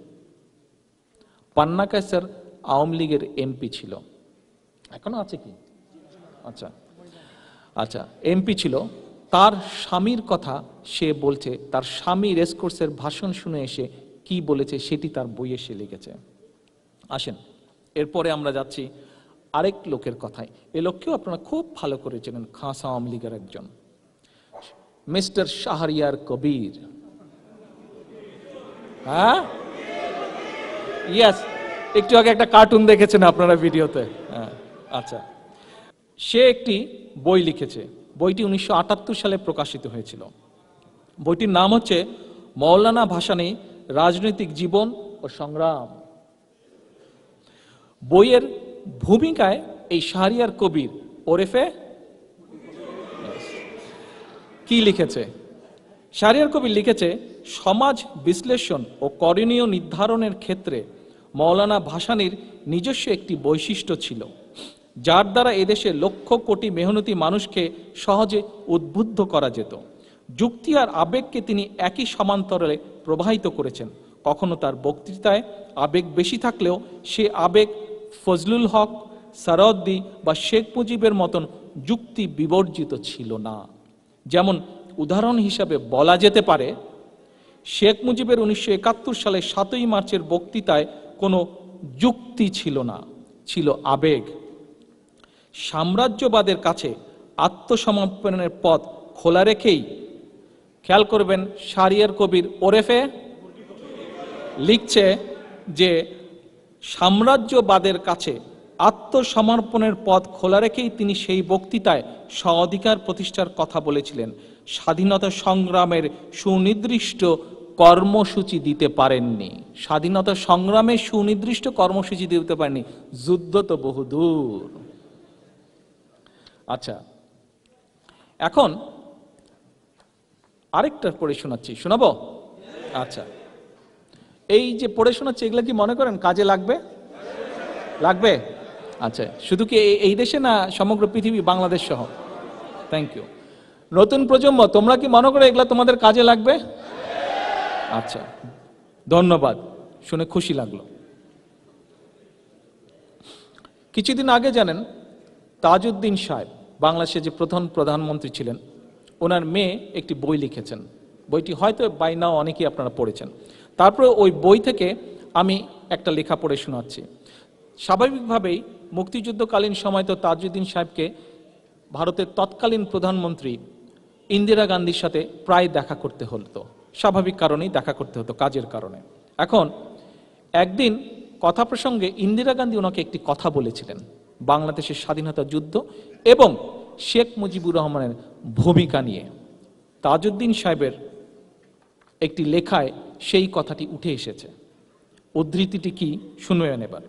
পান্না কায়সার আওয়ামী লীগের এমপি ছিল, এখনো আছে কি? আচ্ছা আচ্ছা এমপি ছিল। তার স্বামীর কথা সে বলছে, তার স্বামী রেসকোর্সের ভাষণ শুনে এসে কি বলেছে সেটি তার বইয়ে সে লিখেছে। আসেন, এরপরে আমরা যাচ্ছি আরেক লোকের কথায়। এ লোককেও আপনারা খুব ভালো করে চেনেন, খাস আওয়ামী লীগের একজন, মিস্টার শাহরিয়ার কবির। হ্যাঁ, ইয়েস, একটু আগে একটা কার্টুন দেখেছেন আপনারা ভিডিওতে। হ্যাঁ, আচ্ছা, সে একটি বই লিখেছে। বইটি উনিশশো আটাত্তর সালে প্রকাশিত হয়েছিল। বইটির নাম হচ্ছে মৌলানা ভাসানী, রাজনৈতিক জীবন ও সংগ্রাম। বইয়ের ভূমিকায় এই শাহরিয়ার কবির ওরফে কি লিখেছে? শাহরিয়ার কবির লিখেছে, সমাজ বিশ্লেষণ ও করণীয় নির্ধারণের ক্ষেত্রে মৌলানা ভাসানীর নিজস্ব একটি বৈশিষ্ট্য ছিল, যার দ্বারা এদেশে লক্ষ কোটি মেহনতি মানুষকে সহজে উদ্বুদ্ধ করা যেত। যুক্তি আর আবেগকে তিনি একই সমান্তরালে প্রবাহিত করেছেন। কখনো তার বক্তৃতায় আবেগ বেশি থাকলেও সে আবেগ ফজলুল হক, সারাউদ্দি বা শেখ মুজিবের মতন যুক্তি বিবর্জিত ছিল না। যেমন উদাহরণ হিসাবে বলা যেতে পারে, শেখ মুজিবের উনিশশো একাত্তর সালে সাতই মার্চের বক্তৃতায় কোনো যুক্তি ছিল না, ছিল আবেগ। সাম্রাজ্যবাদের কাছে আত্মসমর্পণের পথ খোলা রেখেই, খেয়াল করবেন, শাহরিয়ার কবির ওরফে লিখছে যে সাম্রাজ্যবাদের কাছে আত্মসমর্পণের পথ খোলা রেখেই তিনি সেই বক্তৃতায় স্ব-অধিকার প্রতিষ্ঠার কথা বলেছিলেন। স্বাধীনতা সংগ্রামের সুনির্দিষ্ট কর্মসূচি দিতে পারেননি। স্বাধীনতা সংগ্রামে সুনির্দিষ্ট কর্মসূচি দিতে পারেননি, যুদ্ধ তো বহুদূর। আচ্ছা, এখন আরেকটা পড়ে শোনাচ্ছি, শোনাবো? আচ্ছা, এই যে পড়ে শোনাচ্ছি এগুলো কি মনে করেন কাজে লাগবে? লাগবে? আচ্ছা, শুধু কি এই- এই দেশে না সমগ্র পৃথিবী, বাংলাদেশ সহ? Thank you. নতুন প্রজন্ম, তোমরা কি মনে করো এগুলা তোমাদের কাজে লাগবে? আচ্ছা, ধন্যবাদ, শুনে খুশি লাগলো। কিছুদিন আগে জানেন তাজউদ্দিন সাহেব, বাংলাদেশের যে প্রথম প্রধানমন্ত্রী ছিলেন, ওনার মেয়ে একটি বই লিখেছেন। বইটি হয়তো বাই নাও অনেকেই আপনারা পড়েছেন। তারপরে ওই বই থেকে আমি একটা লেখা পড়ে শোনাচ্ছি। স্বাভাবিকভাবেই মুক্তিযুদ্ধকালীন সময় তো তাজউদ্দিন সাহেবকে ভারতের তৎকালীন প্রধানমন্ত্রী ইন্দিরা গান্ধীর সাথে প্রায় দেখা করতে হতো, স্বাভাবিক কারণেই দেখা করতে হতো, কাজের কারণে। এখন একদিন কথা প্রসঙ্গে ইন্দিরা গান্ধী ওনাকে একটি কথা বলেছিলেন বাংলাদেশের স্বাধীনতা যুদ্ধ এবং শেখ মুজিবুর রহমানের ভূমিকা নিয়ে। তাজউদ্দিন সাহেবের একটি লেখায় সেই কথাটি উঠে এসেছে। উদ্ধৃতিটি কি শুনবেন এবার।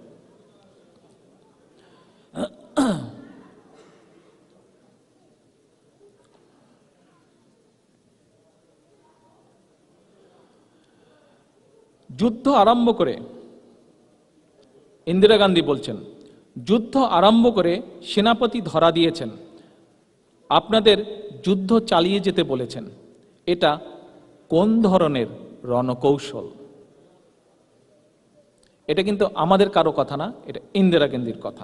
যুদ্ধ আরম্ভ করে, ইন্দিরা গান্ধী বলছেন, যুদ্ধ আরম্ভ করে সেনাপতি ধরা দিয়েছেন, আপনাদের যুদ্ধ চালিয়ে যেতে বলেছেন। এটা কোন ধরনের রণকৌশল? এটা কিন্তু আমাদের কারো কথা না, এটা ইন্দিরা গান্ধীর কথা।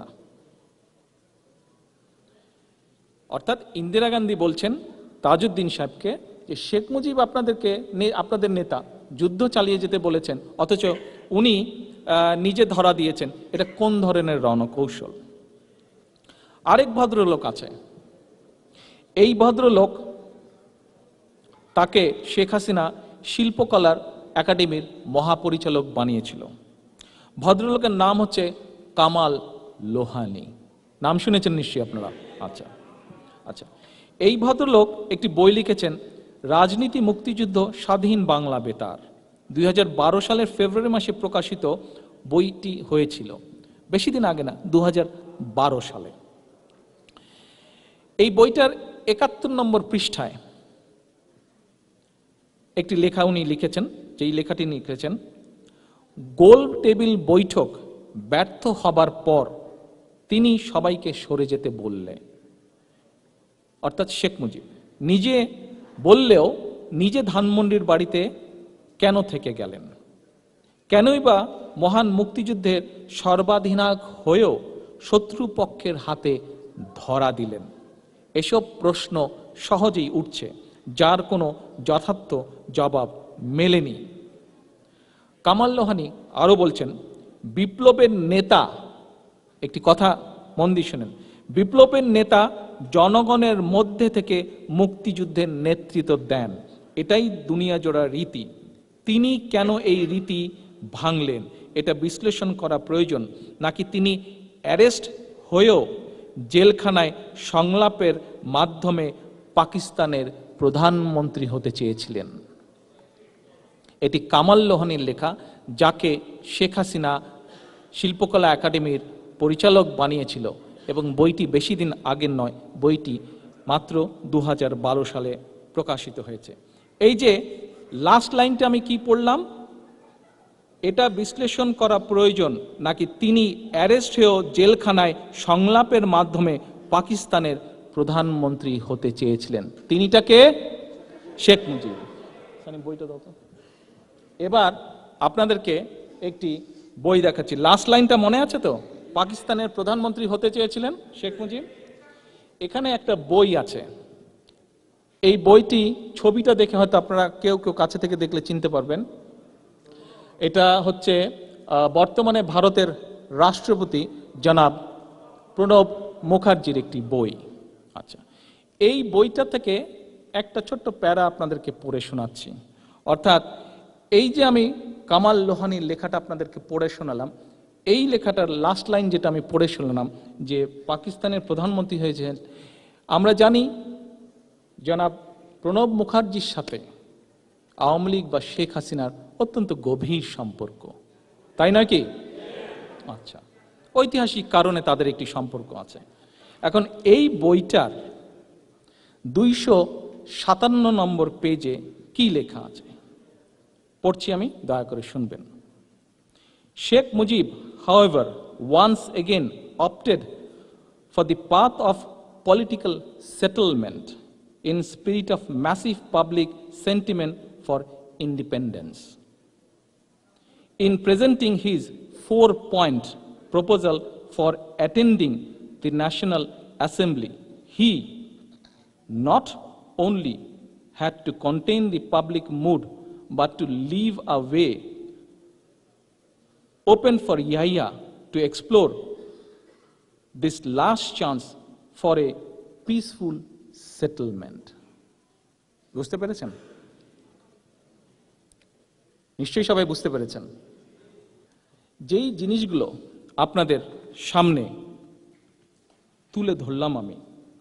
অর্থাৎ ইন্দিরা গান্ধী বলছেন তাজউদ্দিন সাহেবকে যে শেখ মুজিব আপনাদেরকে, আপনাদের নেতা যুদ্ধ চালিয়ে যেতে বলেছেন, অথচ উনি নিজে ধরা দিয়েছেন। এটা কোন ধরনের রণকৌশল? আরেক ভদ্রলোক আছে, এই ভদ্রলোক, তাকে শেখ হাসিনা শিল্পকলার একাডেমির মহাপরিচালক বানিয়েছিল। ভদ্রলোকের নাম হচ্ছে কামাল লোহানী। নাম শুনেছেন নিশ্চয়ই আপনারা। আচ্ছা আচ্ছা এই ভদ্রলোক একটি বই লিখেছেন, রাজনীতি মুক্তিযুদ্ধ স্বাধীন বাংলা বেতার। দুই হাজার বারো সালের ফেব্রুয়ারি মাসে প্রকাশিত বইটি হয়েছিল, বেশি দিন আগে না, দু হাজার বারো সালে। এই বইটার একাত্তর নম্বর পৃষ্ঠায় একটি লেখা উনি লিখেছেন, যেই লেখাটি লিখেছেন, গোল টেবিল বৈঠক ব্যর্থ হবার পর তিনি সবাইকে সরে যেতে বললে। অর্থাৎ শেখ মুজিব নিজে বললেও নিজে ধানমন্ডির বাড়িতে কেন থেকে গেলেন? কেনই বা মহান মুক্তিযুদ্ধের সর্বাধিনায়ক হয়েও শত্রুপক্ষের হাতে ধরা দিলেন? এসব প্রশ্ন সহজেই উঠছে, যার কোনো যথার্থ জবাব মেলেনি। কামাল লোহানী আরো বলছেন, বিপ্লবের নেতা, একটি কথা মন দিয়ে শোনেন, বিপ্লবের নেতা জনগণের মধ্যে থেকে মুক্তিযুদ্ধের নেতৃত্ব দেন, এটাই দুনিয়া জোড়া রীতি। তিনি কেন এই রীতি ভাঙলেন, এটা বিশ্লেষণ করা প্রয়োজন। নাকি তিনি অ্যারেস্ট হয়েও জেলখানায় সংলাপের মাধ্যমে পাকিস্তানের প্রধানমন্ত্রী হতে চেয়েছিলেন? এটি কামাল লোহানীর লেখা, যাকে শেখ হাসিনা শিল্পকলা একাডেমির পরিচালক বানিয়েছিল, এবং বইটি বেশি দিন আগের নয়, বইটি মাত্র দু হাজার বারো সালে প্রকাশিত হয়েছে। এই যে লাস্ট লাইনটা আমি কি পড়লাম, এটা বিশ্লেষণ করা প্রয়োজন। নাকি তিনি অ্যারেস্ট হয়েও জেলখানায় সংলাপের মাধ্যমে পাকিস্তানের প্রধানমন্ত্রী হতে চেয়েছিলেন? তিনিটাকে শেখ মুজিব। বইটা দাও তো। এবার আপনাদেরকে একটি বই দেখাচ্ছি, লাস্ট লাইনটা মনে আছে তো? পাকিস্তানের প্রধানমন্ত্রী হতে চেয়েছিলেন শেখ মুজিব। এখানে একটা বই আছে, এই বইটি, ছবিটা দেখে হয়তো আপনারা কেউ কেউ কাছে থেকে দেখলে চিনতে পারবেন। এটা হচ্ছে বর্তমানে ভারতের রাষ্ট্রপতি জনাব প্রণব মুখার্জির একটি বই। আচ্ছা, এই বইটা থেকে একটা ছোট্ট প্যারা আপনাদেরকে পড়ে শোনাচ্ছি। অর্থাৎ এই যে আমি কামাল লোহানীর লেখাটা আপনাদেরকে পড়ে শোনালাম, এই লেখাটার লাস্ট লাইন যেটা আমি পড়ে শুনলাম, যে পাকিস্তানের প্রধানমন্ত্রী হয়েছেন, আমরা জানি জনাব প্রণব মুখার্জির সাথে আওয়ামী লীগ বা শেখ হাসিনার অত্যন্ত গভীর সম্পর্ক, তাই নয় কি? আচ্ছা, ঐতিহাসিক কারণে তাদের একটি সম্পর্ক আছে। এখন এই বইটার দুইশো সাতান্ন নম্বর পেজে কি লেখা আছে পড়ছি আমি, দয়া করে শুনবেন। Sheikh Mujib, however, once again opted for the path of political settlement in spirit of massive public sentiment for independence. In presenting his four-point proposal for attending the National Assembly, he not only had to contain the public mood, but to leave a way open for Yahya to explore this last chance for a peaceful settlement. বুঝতে পেরেছেন? নিশ্চয়ই সবাই বুঝতে পেরেছেন। যেই জিনিসগুলো আপনাদের সামনে তুলে ধরলাম আমি,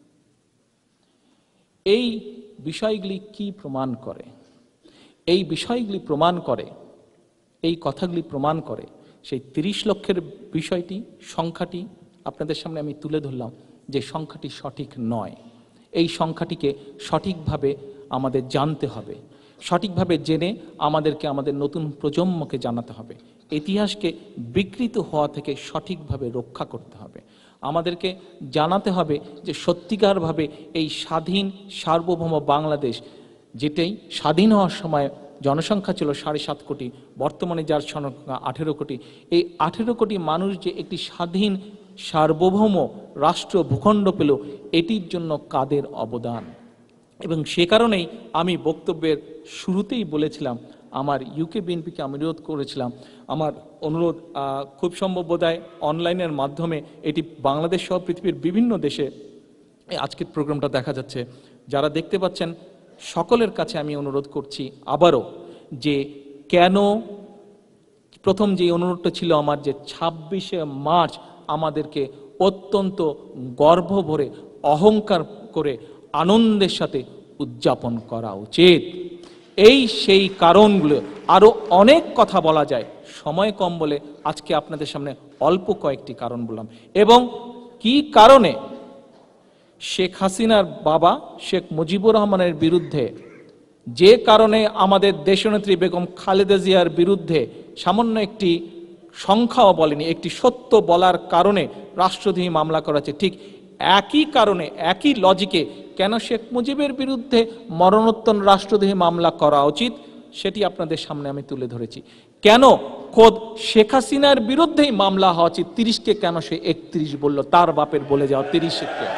এই বিষয়গুলি কি প্রমাণ করে? এই বিষয়গুলি প্রমাণ করে, এই কথাগুলি প্রমাণ করে সেই তিরিশ লক্ষের বিষয়টি, সংখ্যাটি আপনাদের সামনে আমি তুলে ধরলাম যে সংখ্যাটি সঠিক নয়। এই সংখ্যাটিকে সঠিকভাবে আমাদের জানতে হবে, সঠিকভাবে জেনে আমাদেরকে আমাদের নতুন প্রজন্মকে জানাতে হবে, ইতিহাসকে বিকৃত হওয়া থেকে সঠিকভাবে রক্ষা করতে হবে। আমাদেরকে জানাতে হবে যে সত্যিকারভাবে এই স্বাধীন সার্বভৌম বাংলাদেশ, যেটাই স্বাধীন হওয়ার সময় জনসংখ্যা ছিল সাড়ে সাত কোটি, বর্তমানে যার সংখ্যা আঠেরো কোটি, এই আঠেরো কোটি মানুষ যে একটি স্বাধীন সার্বভৌম রাষ্ট্র ভূখণ্ড পেল, এটির জন্য কাদের অবদান। এবং সে কারণেই আমি বক্তব্যের শুরুতেই বলেছিলাম, আমার ইউকে বিএনপিকে আমি অনুরোধ করেছিলাম, আমার অনুরোধ খুব সম্ভব বোধহয় অনলাইনের মাধ্যমে এটি বাংলাদেশ সহ পৃথিবীর বিভিন্ন দেশে আজকের প্রোগ্রামটা দেখা যাচ্ছে। যারা দেখতে পাচ্ছেন সকলের কাছে আমি অনুরোধ করছি আবারও, যে কেন প্রথম যে অনুরোধটা ছিল আমার, যে ছাব্বিশে মার্চ আমাদেরকে অত্যন্ত গর্ব ভরে অহংকার করে আনন্দের সাথে উদযাপন করা উচিত। এই সেই কারণগুলো, আরও অনেক কথা বলা যায়, সময় কম বলে আজকে আপনাদের সামনে অল্প কয়েকটি কারণ বললাম। এবং কি কারণে শেখ হাসিনার বাবা শেখ মুজিবুর রহমানের বিরুদ্ধে, যে কারণে আমাদের দেশনেত্রী বেগম খালেদা জিয়ার বিরুদ্ধে সামান্য একটি সংখ্যাও বলেনি, একটি সত্য বলার কারণে রাষ্ট্রদ্রোহী মামলা করা হচ্ছে, ঠিক একই কারণে একই লজিকে কেন শেখ মুজিবের বিরুদ্ধে মরণোত্তর রাষ্ট্রদ্রোহী মামলা করা উচিত সেটি আপনাদের সামনে আমি তুলে ধরেছি। কেন খোদ শেখ হাসিনার বিরুদ্ধেই মামলা হওয়া উচিত, তিরিশকে কেন সে একত্রিশ বলল, তার বাপের বলে যাও তিরিশকে।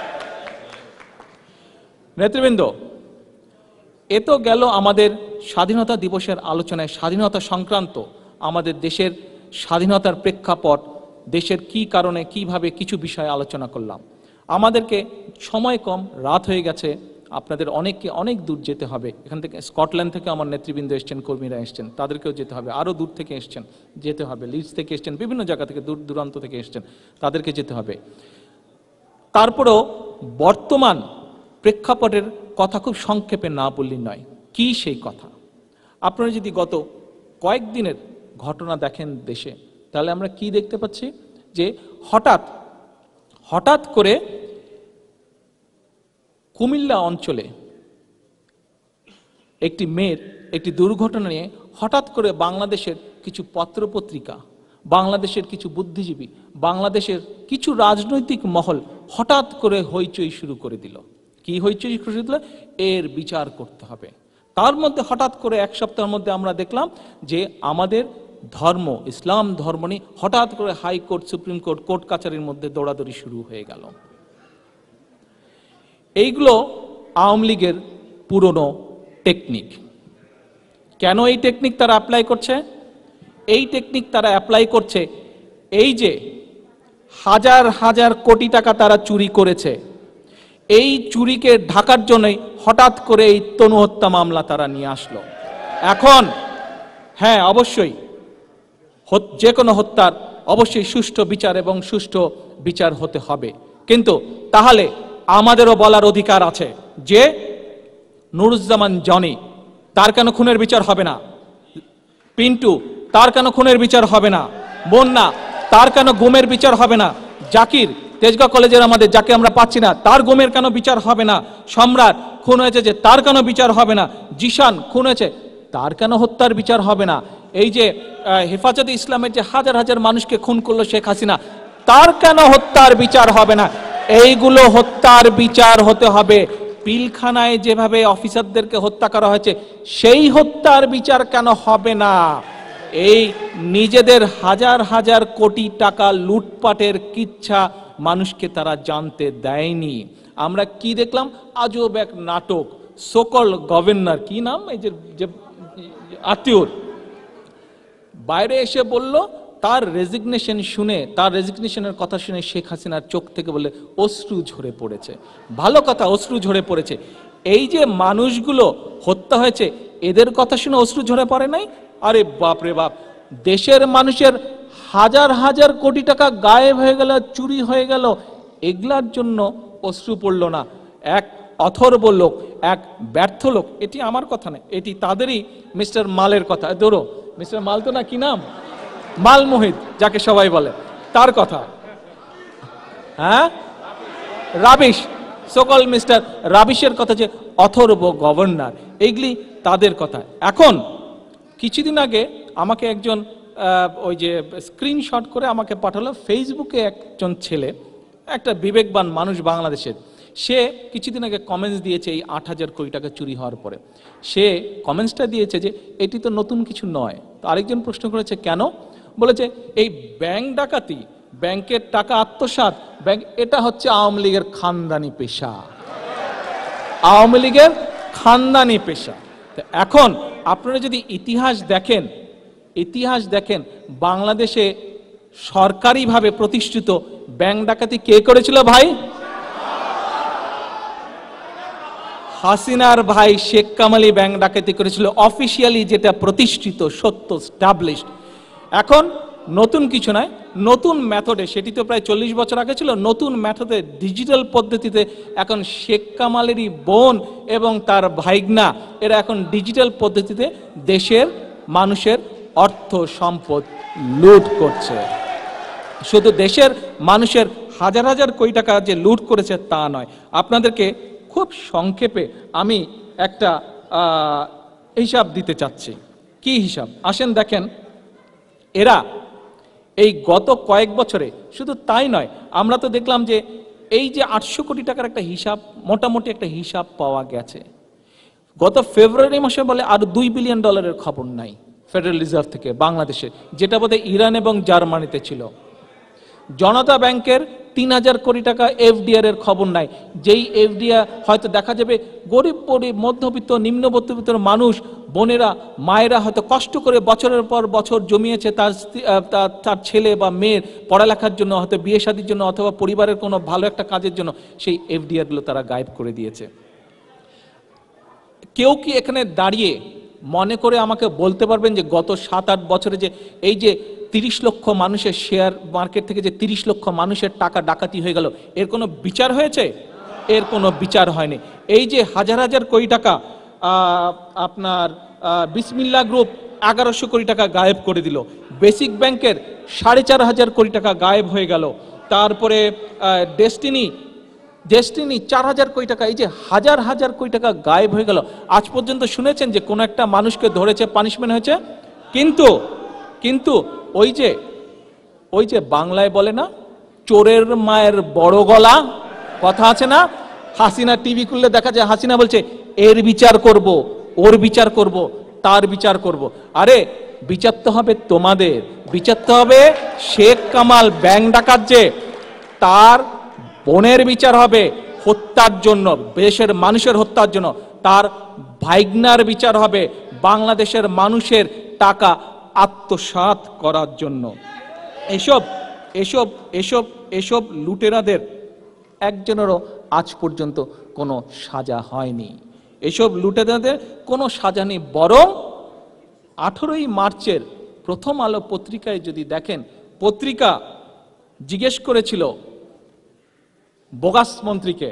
নেতৃবৃন্দ, এ তো গেল আমাদের স্বাধীনতা দিবসের আলোচনায় স্বাধীনতা সংক্রান্ত আমাদের দেশের স্বাধীনতার প্রেক্ষাপট, দেশের কি কারণে কিভাবে কিছু বিষয়ে আলোচনা করলাম। আমাদেরকে সময় কম, রাত হয়ে গেছে, আপনাদের অনেককে অনেক দূর যেতে হবে। এখান থেকে স্কটল্যান্ড থেকে আমার নেতৃবৃন্দ এসছেন, কর্মীরা এসছেন, তাদেরকেও যেতে হবে, আরও দূর থেকে এসছেন যেতে হবে, লিডস থেকে এসছেন, বিভিন্ন জায়গা থেকে দূর দূরান্ত থেকে এসছেন, তাদেরকে যেতে হবে। তারপরেও বর্তমান প্রেক্ষাপটের কথা খুব সংক্ষেপে না বললেই নয়। কি সেই কথা? আপনারা যদি গত কয়েকদিনের ঘটনা দেখেন দেশে, তাহলে আমরা কি দেখতে পাচ্ছি, যে হঠাৎ হঠাৎ করে কুমিল্লা অঞ্চলে একটি মেয়ের একটি দুর্ঘটনা নিয়ে হঠাৎ করে বাংলাদেশের কিছু পত্রপত্রিকা, বাংলাদেশের কিছু বুদ্ধিজীবী, বাংলাদেশের কিছু রাজনৈতিক মহল হঠাৎ করে হইচই শুরু করে দিল। কি হইচই শুরু দিল? এর বিচার করতে হবে। তার মধ্যে হঠাৎ করে এক সপ্তাহের মধ্যে আমরা দেখলাম যে আমাদের ধর্ম, ইসলাম ধর্ম নিয়ে হঠাৎ করে হাইকোর্ট, সুপ্রিম কোর্ট, কোর্ট কাছারির মধ্যে দৌড়াদৌড়ি শুরু হয়ে গেল। এইগুলো আওয়ামী লীগের পুরনো টেকনিক। কেন এই টেকনিক তারা অ্যাপ্লাই করছে? এই টেকনিক তারা অ্যাপ্লাই করছে, এই যে হাজার হাজার কোটি টাকা তারা চুরি করেছে, এই চুরিকে ঢাকার জন্যই হঠাৎ করে এই তনু হত্যা মামলা তারা নিয়ে আসলো। এখন হ্যাঁ, অবশ্যই যে কোনো হত্যার অবশ্যই সুষ্ঠু বিচার এবং সুষ্ঠু বিচার হতে হবে, কিন্তু তাহলে আমাদেরও বলার অধিকার আছে যে নুরুজ্জামান জনি, তার কেন খুনের বিচার হবে না? পিন্টু, তার কেন খুনের বিচার হবে না? বন্যা, তার কেন গুমের বিচার হবে না? জাকির, তেজগাঁও কলেজের আমাদের, যাকে আমরা পাচ্ছি না, তার গুমের কেন বিচার হবে না? সম্রাট খুন হয়েছে যে, তার কেন বিচার হবে না? জিশান খুন হয়েছে, তার কেন হত্যার বিচার হবে না? এই যে হেফাজতে ইসলামের যে হাজার হাজার মানুষকে খুন করলো শেখ হাসিনা, তার কেন হত্যার বিচার হবে না? এইগুলো হত্যার বিচার হতে হবে। পিলখানায় যেভাবে অফিসারদেরকে হত্যা করা হয়েছে সেই হত্যার বিচার কেন হবে না? এই নিজেদের হাজার হাজার কোটি টাকা লুটপাটের কিচ্ছা মানুষকে তারা জানতে দেয়নি। আমরা কি দেখলাম? আজব এক নাটক। সকল গভর্নর, কি নাম এই যে আত্মীয়র, বাইরে এসে বলল তার রেজিগনেশন শুনে, তার রেজিগনেশনের কথা শুনে শেখ হাসিনার চোখ থেকে বলে অশ্রু ঝরে পড়েছে। ভালো কথা, অশ্রু ঝরে পড়েছে। এই যে মানুষগুলো হত্যা হয়েছে এদের কথা শুনে অশ্রু ঝরে পড়ে নাই? আরে বাপ রে বাপ, দেশের মানুষের হাজার হাজার কোটি টাকা গায়েব হয়ে গেল, চুরি হয়ে গেল, এগুলার জন্য অশ্রু পড়ল না। এক অথর্ব লোক, এক ব্যর্থ লোক, এটি আমার কথা নয়, এটি তাদেরই মিস্টার মালের কথা। ধরো মিস্টার মাল তো না, কি নাম, মাল মোহিত যাকে সবাই বলে, তার কথা। হ্যাঁ, রাবিশ, সকল মিস্টার রাবিশের কথা, যে অথর্ব গভর্নর, এইগুলি তাদের কথা। এখন কিছুদিন আগে আমাকে একজন ওই যে স্ক্রিনশট করে আমাকে পাঠালো, ফেসবুকে একজন ছেলে, একটা বিবেকবান মানুষ বাংলাদেশের, সে কিছুদিন আগে কমেন্টস দিয়েছে এই আট হাজার কোটি টাকা চুরি হওয়ার পরে। সে কমেন্টসটা দিয়েছে যে এটি তো নতুন কিছু নয়। তো আরেকজন প্রশ্ন করেছে কেন, বলেছে এই ব্যাংক ডাকাতি, ব্যাংকের টাকা আত্মসাৎ, ব্যাংক, এটা হচ্ছে আওয়ামী লীগের খানদানি পেশা, আওয়ামী লীগের খানদানি পেশা। এখন আপনারা যদি ইতিহাস দেখেন, ইতিহাস দেখেন বাংলাদেশে সরকারিভাবে প্রতিষ্ঠিত ব্যাংক ডাকাতি কে করেছিল ভাই? হাসিনার ভাই শেখ কামালই ব্যাংক ডাকাতি করেছিল, অফিসিয়ালি যেটা প্রতিষ্ঠিত, সত্য, স্টাবলিশড। এখন নতুন কিছু নয়, নতুন মেথডে, সেটি তো প্রায় চল্লিশ বছর আগে ছিল, নতুন মেথডে ডিজিটাল পদ্ধতিতে এখন শেখ কামালেরই বোন এবং তার ভাইগনা, এরা এখন ডিজিটাল পদ্ধতিতে দেশের মানুষের অর্থ সম্পদ লুট করছে। শুধু দেশের মানুষের হাজার হাজার কোটি টাকা যে লুট করেছে তা নয়। আপনাদেরকে খুব সংক্ষেপে আমি একটা হিসাব দিতে চাচ্ছি। কি হিসাব? আসেন দেখেন, এরা এই গত কয়েক বছরে, শুধু তাই নয়, আমরা তো দেখলাম যে এই যে আটশো কোটি টাকার একটা হিসাব, মোটামুটি একটা হিসাব পাওয়া গেছে। গত ফেব্রুয়ারি মাসে বলে আর দুই বিলিয়ন ডলারের খবর নাই ফেডারেল রিজার্ভ থেকে বাংলাদেশে, যেটা বোধহয় ইরান এবং জার্মানিতে ছিল। জনতা ব্যাংকের তিন হাজার কোটি টাকা এফডিআর এর খবর নাই, যেই এফডিআর হয়তো দেখা যাবে গরিব গরিব মধ্যবিত্ত নিম্ন মধ্যবিত্ত মানুষ, বোনেরা, মায়েরা হয়তো কষ্ট করে বছরের পর বছর জমিয়েছে তার তার ছেলে বা মেয়ের পড়ালেখার জন্য, হয়তো বিয়ে শাদীর জন্য, অথবা পরিবারের কোনো ভালো একটা কাজের জন্য, সেই এফডিআর গুলো তারা গায়েব করে দিয়েছে। কেউ কি এখানে দাঁড়িয়ে মনে করে আমাকে বলতে পারবেন যে গত সাত আট বছরে যে এই যে তিরিশ লক্ষ মানুষের শেয়ার মার্কেট থেকে যে তিরিশ লক্ষ মানুষের টাকা ডাকাতি হয়ে গেল, এর কোনো বিচার হয়েছে? এর কোনো বিচার হয়নি। এই যে হাজার হাজার কোটি টাকা আপনার বিসমিল্লাহ গ্রুপ এগারোশো কোটি টাকা গায়েব করে দিল, বেসিক ব্যাংকের সাড়ে চার হাজার কোটি টাকা গায়েব হয়ে গেল, তারপরে ডেস্টিনি ডেস্টিনি চার হাজার কোটি টাকা, এই যে হাজার হাজার কোটি টাকা গায়েব হয়ে গেল। আজ পর্যন্ত শুনেছেন যে কোনো একটা মানুষকে ধরেছে, পানিশমেন্ট হয়েছে? কিন্তু কিন্তু ওই যে ওই যে বাংলায় বলে না, চোরের মায়ের বড় গলা, কথা আছে না? হাসিনা টিভি খুললে দেখা যায় হাসিনা বলছে এর বিচার করব, ওর বিচার করব, তার বিচার করব। আরে বিচার তো হবে তোমাদের, বিচার তো হবে শেখ কামাল ব্যাংক ডাকাত যে, তার বোনের বিচার হবে হত্যার জন্য, দেশের মানুষের হত্যার জন্য, তার ভাইগনার বিচার হবে বাংলাদেশের মানুষের টাকা আত্মসাৎ করার জন্য। এসব এসব এসব এসব লুটেরাদের একজনেরও আজ পর্যন্ত কোনো সাজা হয়নি। এসব লুটেরাদের কোনো সাজা নেই, বরং আঠেরোই মার্চের প্রথম আলো পত্রিকায় যদি দেখেন, পত্রিকা জিজ্ঞেস করেছিল বোগাস মন্ত্রীকে,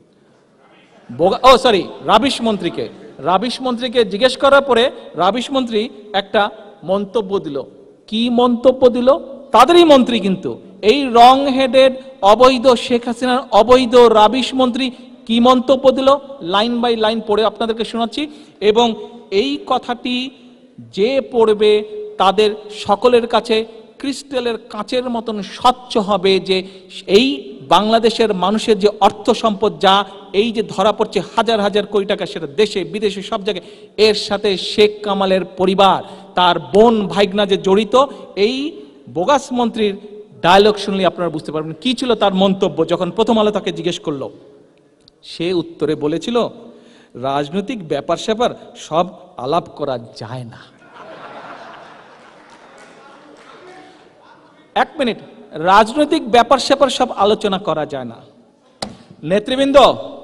ও সরি রাবিশ মন্ত্রীকে, রাবিশ মন্ত্রীকে জিজ্ঞেস করার পরে রাবিশ মন্ত্রী একটা মন্তব্য দিল। কি মন্তব্য দিল? তাদেরই মন্ত্রী, কিন্তু এই রং হেডেড অবৈধ শেখ হাসিনার অবৈধ রাবিশ মন্ত্রী কি মন্তব্য দিল, লাইন বাই লাইন পড়ে আপনাদেরকে শোনাচ্ছি। এবং এই কথাটি যে পড়বে তাদের সকলের কাছে ক্রিস্টালের কাঁচের মতন স্বচ্ছ হবে যে এই বাংলাদেশের মানুষের যে অর্থ সম্পদ যা এই যে ধরা পড়ছে হাজার হাজার কোটি টাকা, সেটা দেশে বিদেশে সব জায়গায়, এর সাথে শেখ কামালের পরিবার, তার বোন ভাইগনা যে জড়িত। এই বোগাস মন্ত্রীর ডায়লগ শুনলে আপনারা বুঝতে পারবেন কি ছিল তার মন্তব্য। যখন প্রথম আলো তাকে জিজ্ঞেস করলো, সে উত্তরে বলেছিল, রাজনৈতিক ব্যাপার স্যাপার সব আলাপ করা যায় না। এক মিনিট, রাজনৈতিক ব্যাপার স্যাপার সব আলোচনা করা যায় না। নেতৃবৃন্দ,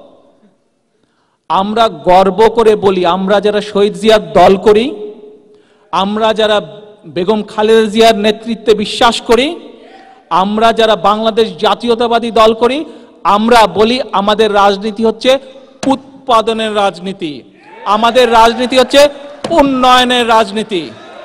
আমরা গর্ব করে বলি, আমরা যারা শহীদ জিয়ার দল করি, আমরা যারা বেগম খালেদা জিয়ার নেতৃত্বে বিশ্বাস করি, আমরা যারা বাংলাদেশ জাতীয়তাবাদী দল করি, আমরা বলি আমাদের রাজনীতি হচ্ছে উৎপাদনের রাজনীতি, আমাদের রাজনীতি হচ্ছে উন্নয়নের রাজনীতি।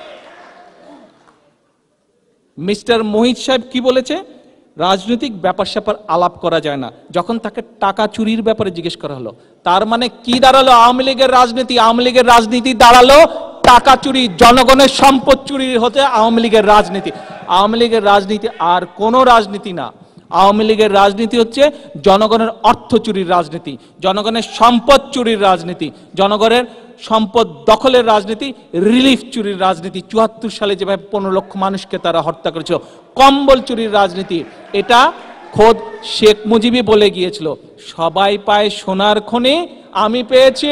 মিস্টার মোহিত সাহেব কি বলেছে? রাজনৈতিক ব্যাপার স্যাপার আলাপ করা যায় না। যখন তাকে টাকা চুরির ব্যাপারে জিজ্ঞেস করা হলো, তার মানে কি দাঁড়ালো? আওয়ামী লীগের রাজনীতি, আওয়ামী লীগের রাজনীতি দাঁড়ালো টাকা চুরি, জনগণের সম্পদ চুরি হতে আওয়ামী লীগের রাজনীতি। আওয়ামী লীগের রাজনীতি আর কোনো রাজনীতি না। আওয়ামী লীগের রাজনীতি হচ্ছে জনগণের অর্থ চুরির রাজনীতি, জনগণের সম্পদ চুরির রাজনীতি, জনগণের সম্পদ দখলের রাজনীতি, রিলিফ চুরির রাজনীতি। চুয়াত্তর সালে যেভাবে পনেরো লক্ষ মানুষকে তারা হত্যা করেছিল, কম্বল চুরির রাজনীতি, এটা খোদ শেখ মুজিবই বলে গিয়েছিল, সবাই পায় সোনার খনি, আমি পেয়েছি।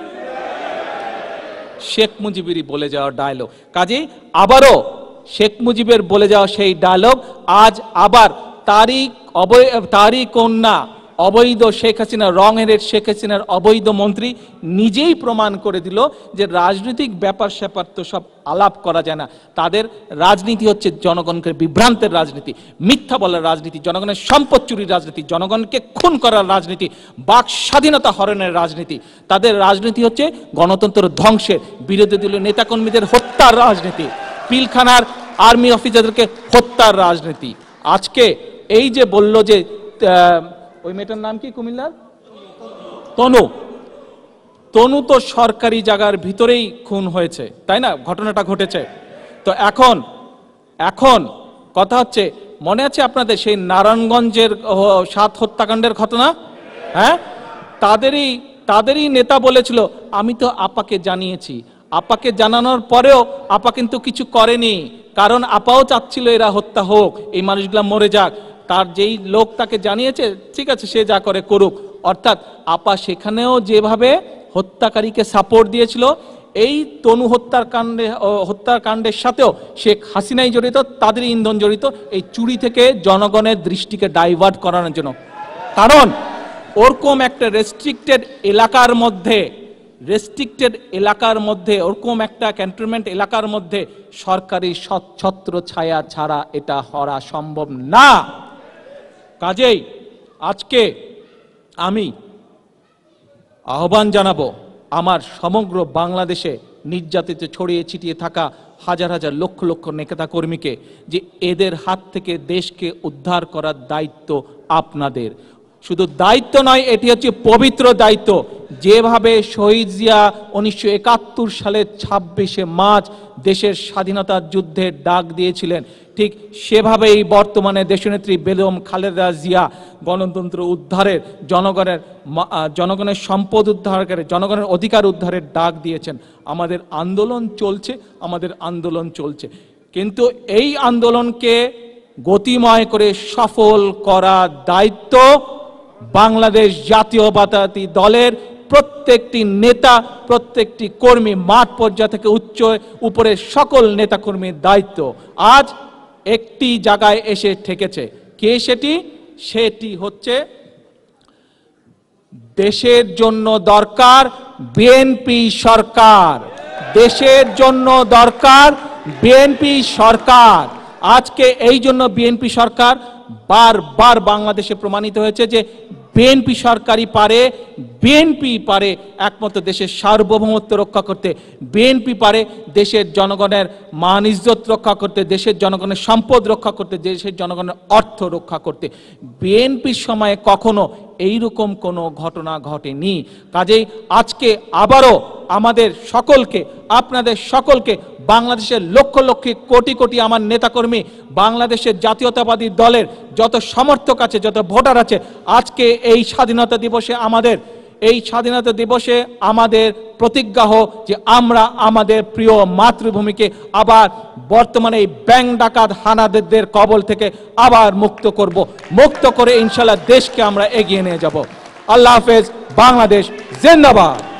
শেখ মুজিবেরই বলে যাওয়া ডায়লগ। কাজেই আবারও শেখ মুজিবের বলে যাওয়া সেই ডায়লগ আজ আবার তারই অবৈ তারই কন্যা অবৈধ শেখ হাসিনা, রং হেডেড শেখ হাসিনার অবৈধ মন্ত্রী নিজেই প্রমাণ করে দিল যে রাজনৈতিক ব্যাপার স্যাপার তো সব আলাপ করা যায় না। তাদের রাজনীতি হচ্ছে জনগণকে বিভ্রান্তের রাজনীতি, মিথ্যা বলার রাজনীতি, জনগণের সম্পদ চুরির রাজনীতি, জনগণকে খুন করার রাজনীতি, বাক স্বাধীনতা হরণের রাজনীতি। তাদের রাজনীতি হচ্ছে গণতন্ত্র ধ্বংসের, বিরোধী দলীয় নেতাকর্মীদের হত্যার রাজনীতি, পিলখানার আর্মি অফিসারদেরকে হত্যার রাজনীতি। আজকে এই যে বলল যে ওই মেয়েটার নাম কি কুমিল্লার, তনু, তনু তো সরকারি জায়গার ভিতরেই খুন হয়েছে, তাই না? ঘটনাটা ঘটেছে। তো এখন এখন কথা হচ্ছে, মনে আছে আপনাদের সেই নারায়ণগঞ্জের সাত হত্যাকাণ্ডের ঘটনা? হ্যাঁ, তাদেরই তাদেরই নেতা বলেছিল, আমি তো আপাকে জানিয়েছি। আপাকে জানানোর পরেও আপা কিন্তু কিছু করেনি, কারণ আপাও চাচ্ছিল এরা হত্যা হোক, এই মানুষগুলা মরে যাক। তার যেই লোক তাকে জানিয়েছে, ঠিক আছে সে যা করে করুক। অর্থাৎ আপা সেখানেও যেভাবে হত্যাকারীকে সাপোর্ট দিয়েছিল, এই তনু হত্যার কাণ্ডে হত্যার কাণ্ডের সাথেও শেখ হাসিনাই জড়িত, তাদের ইন্ধন জড়িত এই চুরি থেকে জনগণের দৃষ্টিকে ডাইভার্ট করানোর জন্য। কারণ ওরকম একটা রেস্ট্রিক্টেড এলাকার মধ্যে রেস্ট্রিক্টেড এলাকার মধ্যে ওরকম একটা ক্যান্টনমেন্ট এলাকার মধ্যে সরকারি ছত্র ছায়া ছাড়া এটা হওয়া সম্ভব না। কাজেই আজকে আমি আহ্বান জানাবো আমার সমগ্র বাংলাদেশে নির্যাতিত ছড়িয়ে ছিটিয়ে থাকা হাজার হাজার লক্ষ লক্ষ নেতা কর্মীকে, যে এদের হাত থেকে দেশকে উদ্ধার করার দায়িত্ব আপনাদের। শুধু দায়িত্ব নয়, এটি হচ্ছে পবিত্র দায়িত্ব। যেভাবে শহীদ জিয়া উনিশশো একাত্তর সালের ছাব্বিশে মার্চ দেশের স্বাধীনতার যুদ্ধের ডাক দিয়েছিলেন, ঠিক সেভাবেই বর্তমানে দেশনেত্রী বেগম খালেদা জিয়া গণতন্ত্র উদ্ধারের, জনগণের জনগণের সম্পদ উদ্ধারের, জনগণের অধিকার উদ্ধারের ডাক দিয়েছেন। আমাদের আন্দোলন চলছে, আমাদের আন্দোলন চলছে, কিন্তু এই আন্দোলনকে গতিময় করে সফল করার দায়িত্ব বাংলাদেশ জাতীয়তাবাদী দলের প্রত্যেকটি নেতা, প্রত্যেকটি কর্মী, মাঠ পর্যায় থেকে উচ্চ উপরের সকল নেতা কর্মীর দায়িত্ব। আজ একটি জায়গায় এসে ঠেকেছে, কে সেটি? সেটি হচ্ছে দেশের জন্য দরকার বিএনপি সরকার, দেশের জন্য দরকার বিএনপি সরকার। আজকে এই জন্য বিএনপি সরকার বারবার বাংলাদেশে প্রমাণিত হয়েছে যে বিএনপি সরকারই পারে, বিএনপি পারে একমাত্র দেশের সার্বভৌমত্ব রক্ষা করতে, বিএনপি পারে দেশের জনগণের মান ইজ্জত রক্ষা করতে, দেশের জনগণের সম্পদ রক্ষা করতে, দেশের জনগণের অর্থ রক্ষা করতে। বিএনপির সময়ে কখনো এইরকম কোনো ঘটনা ঘটেনি। কাজেই আজকে আবারও আমাদের সকলকে, আপনাদের সকলকে, বাংলাদেশের লক্ষ লক্ষ কোটি কোটি আমার নেতাকর্মী, বাংলাদেশের জাতীয়তাবাদী দলের যত সমর্থক আছে, যত ভোটার আছে, আজকে এই স্বাধীনতা দিবসে আমাদের এই স্বাধীনতা দিবসে আমাদের প্রতিজ্ঞা হোক যে আমরা আমাদের প্রিয় মাতৃভূমিকে আবার বর্তমানে এই ব্যাং ডাকাত হানাদারদের কবল থেকে আবার মুক্ত করব, মুক্ত করে ইনশাআল্লাহ দেশকে আমরা এগিয়ে নিয়ে যাব। আল্লাহ হাফেজ। বাংলাদেশ জিন্দাবাদ।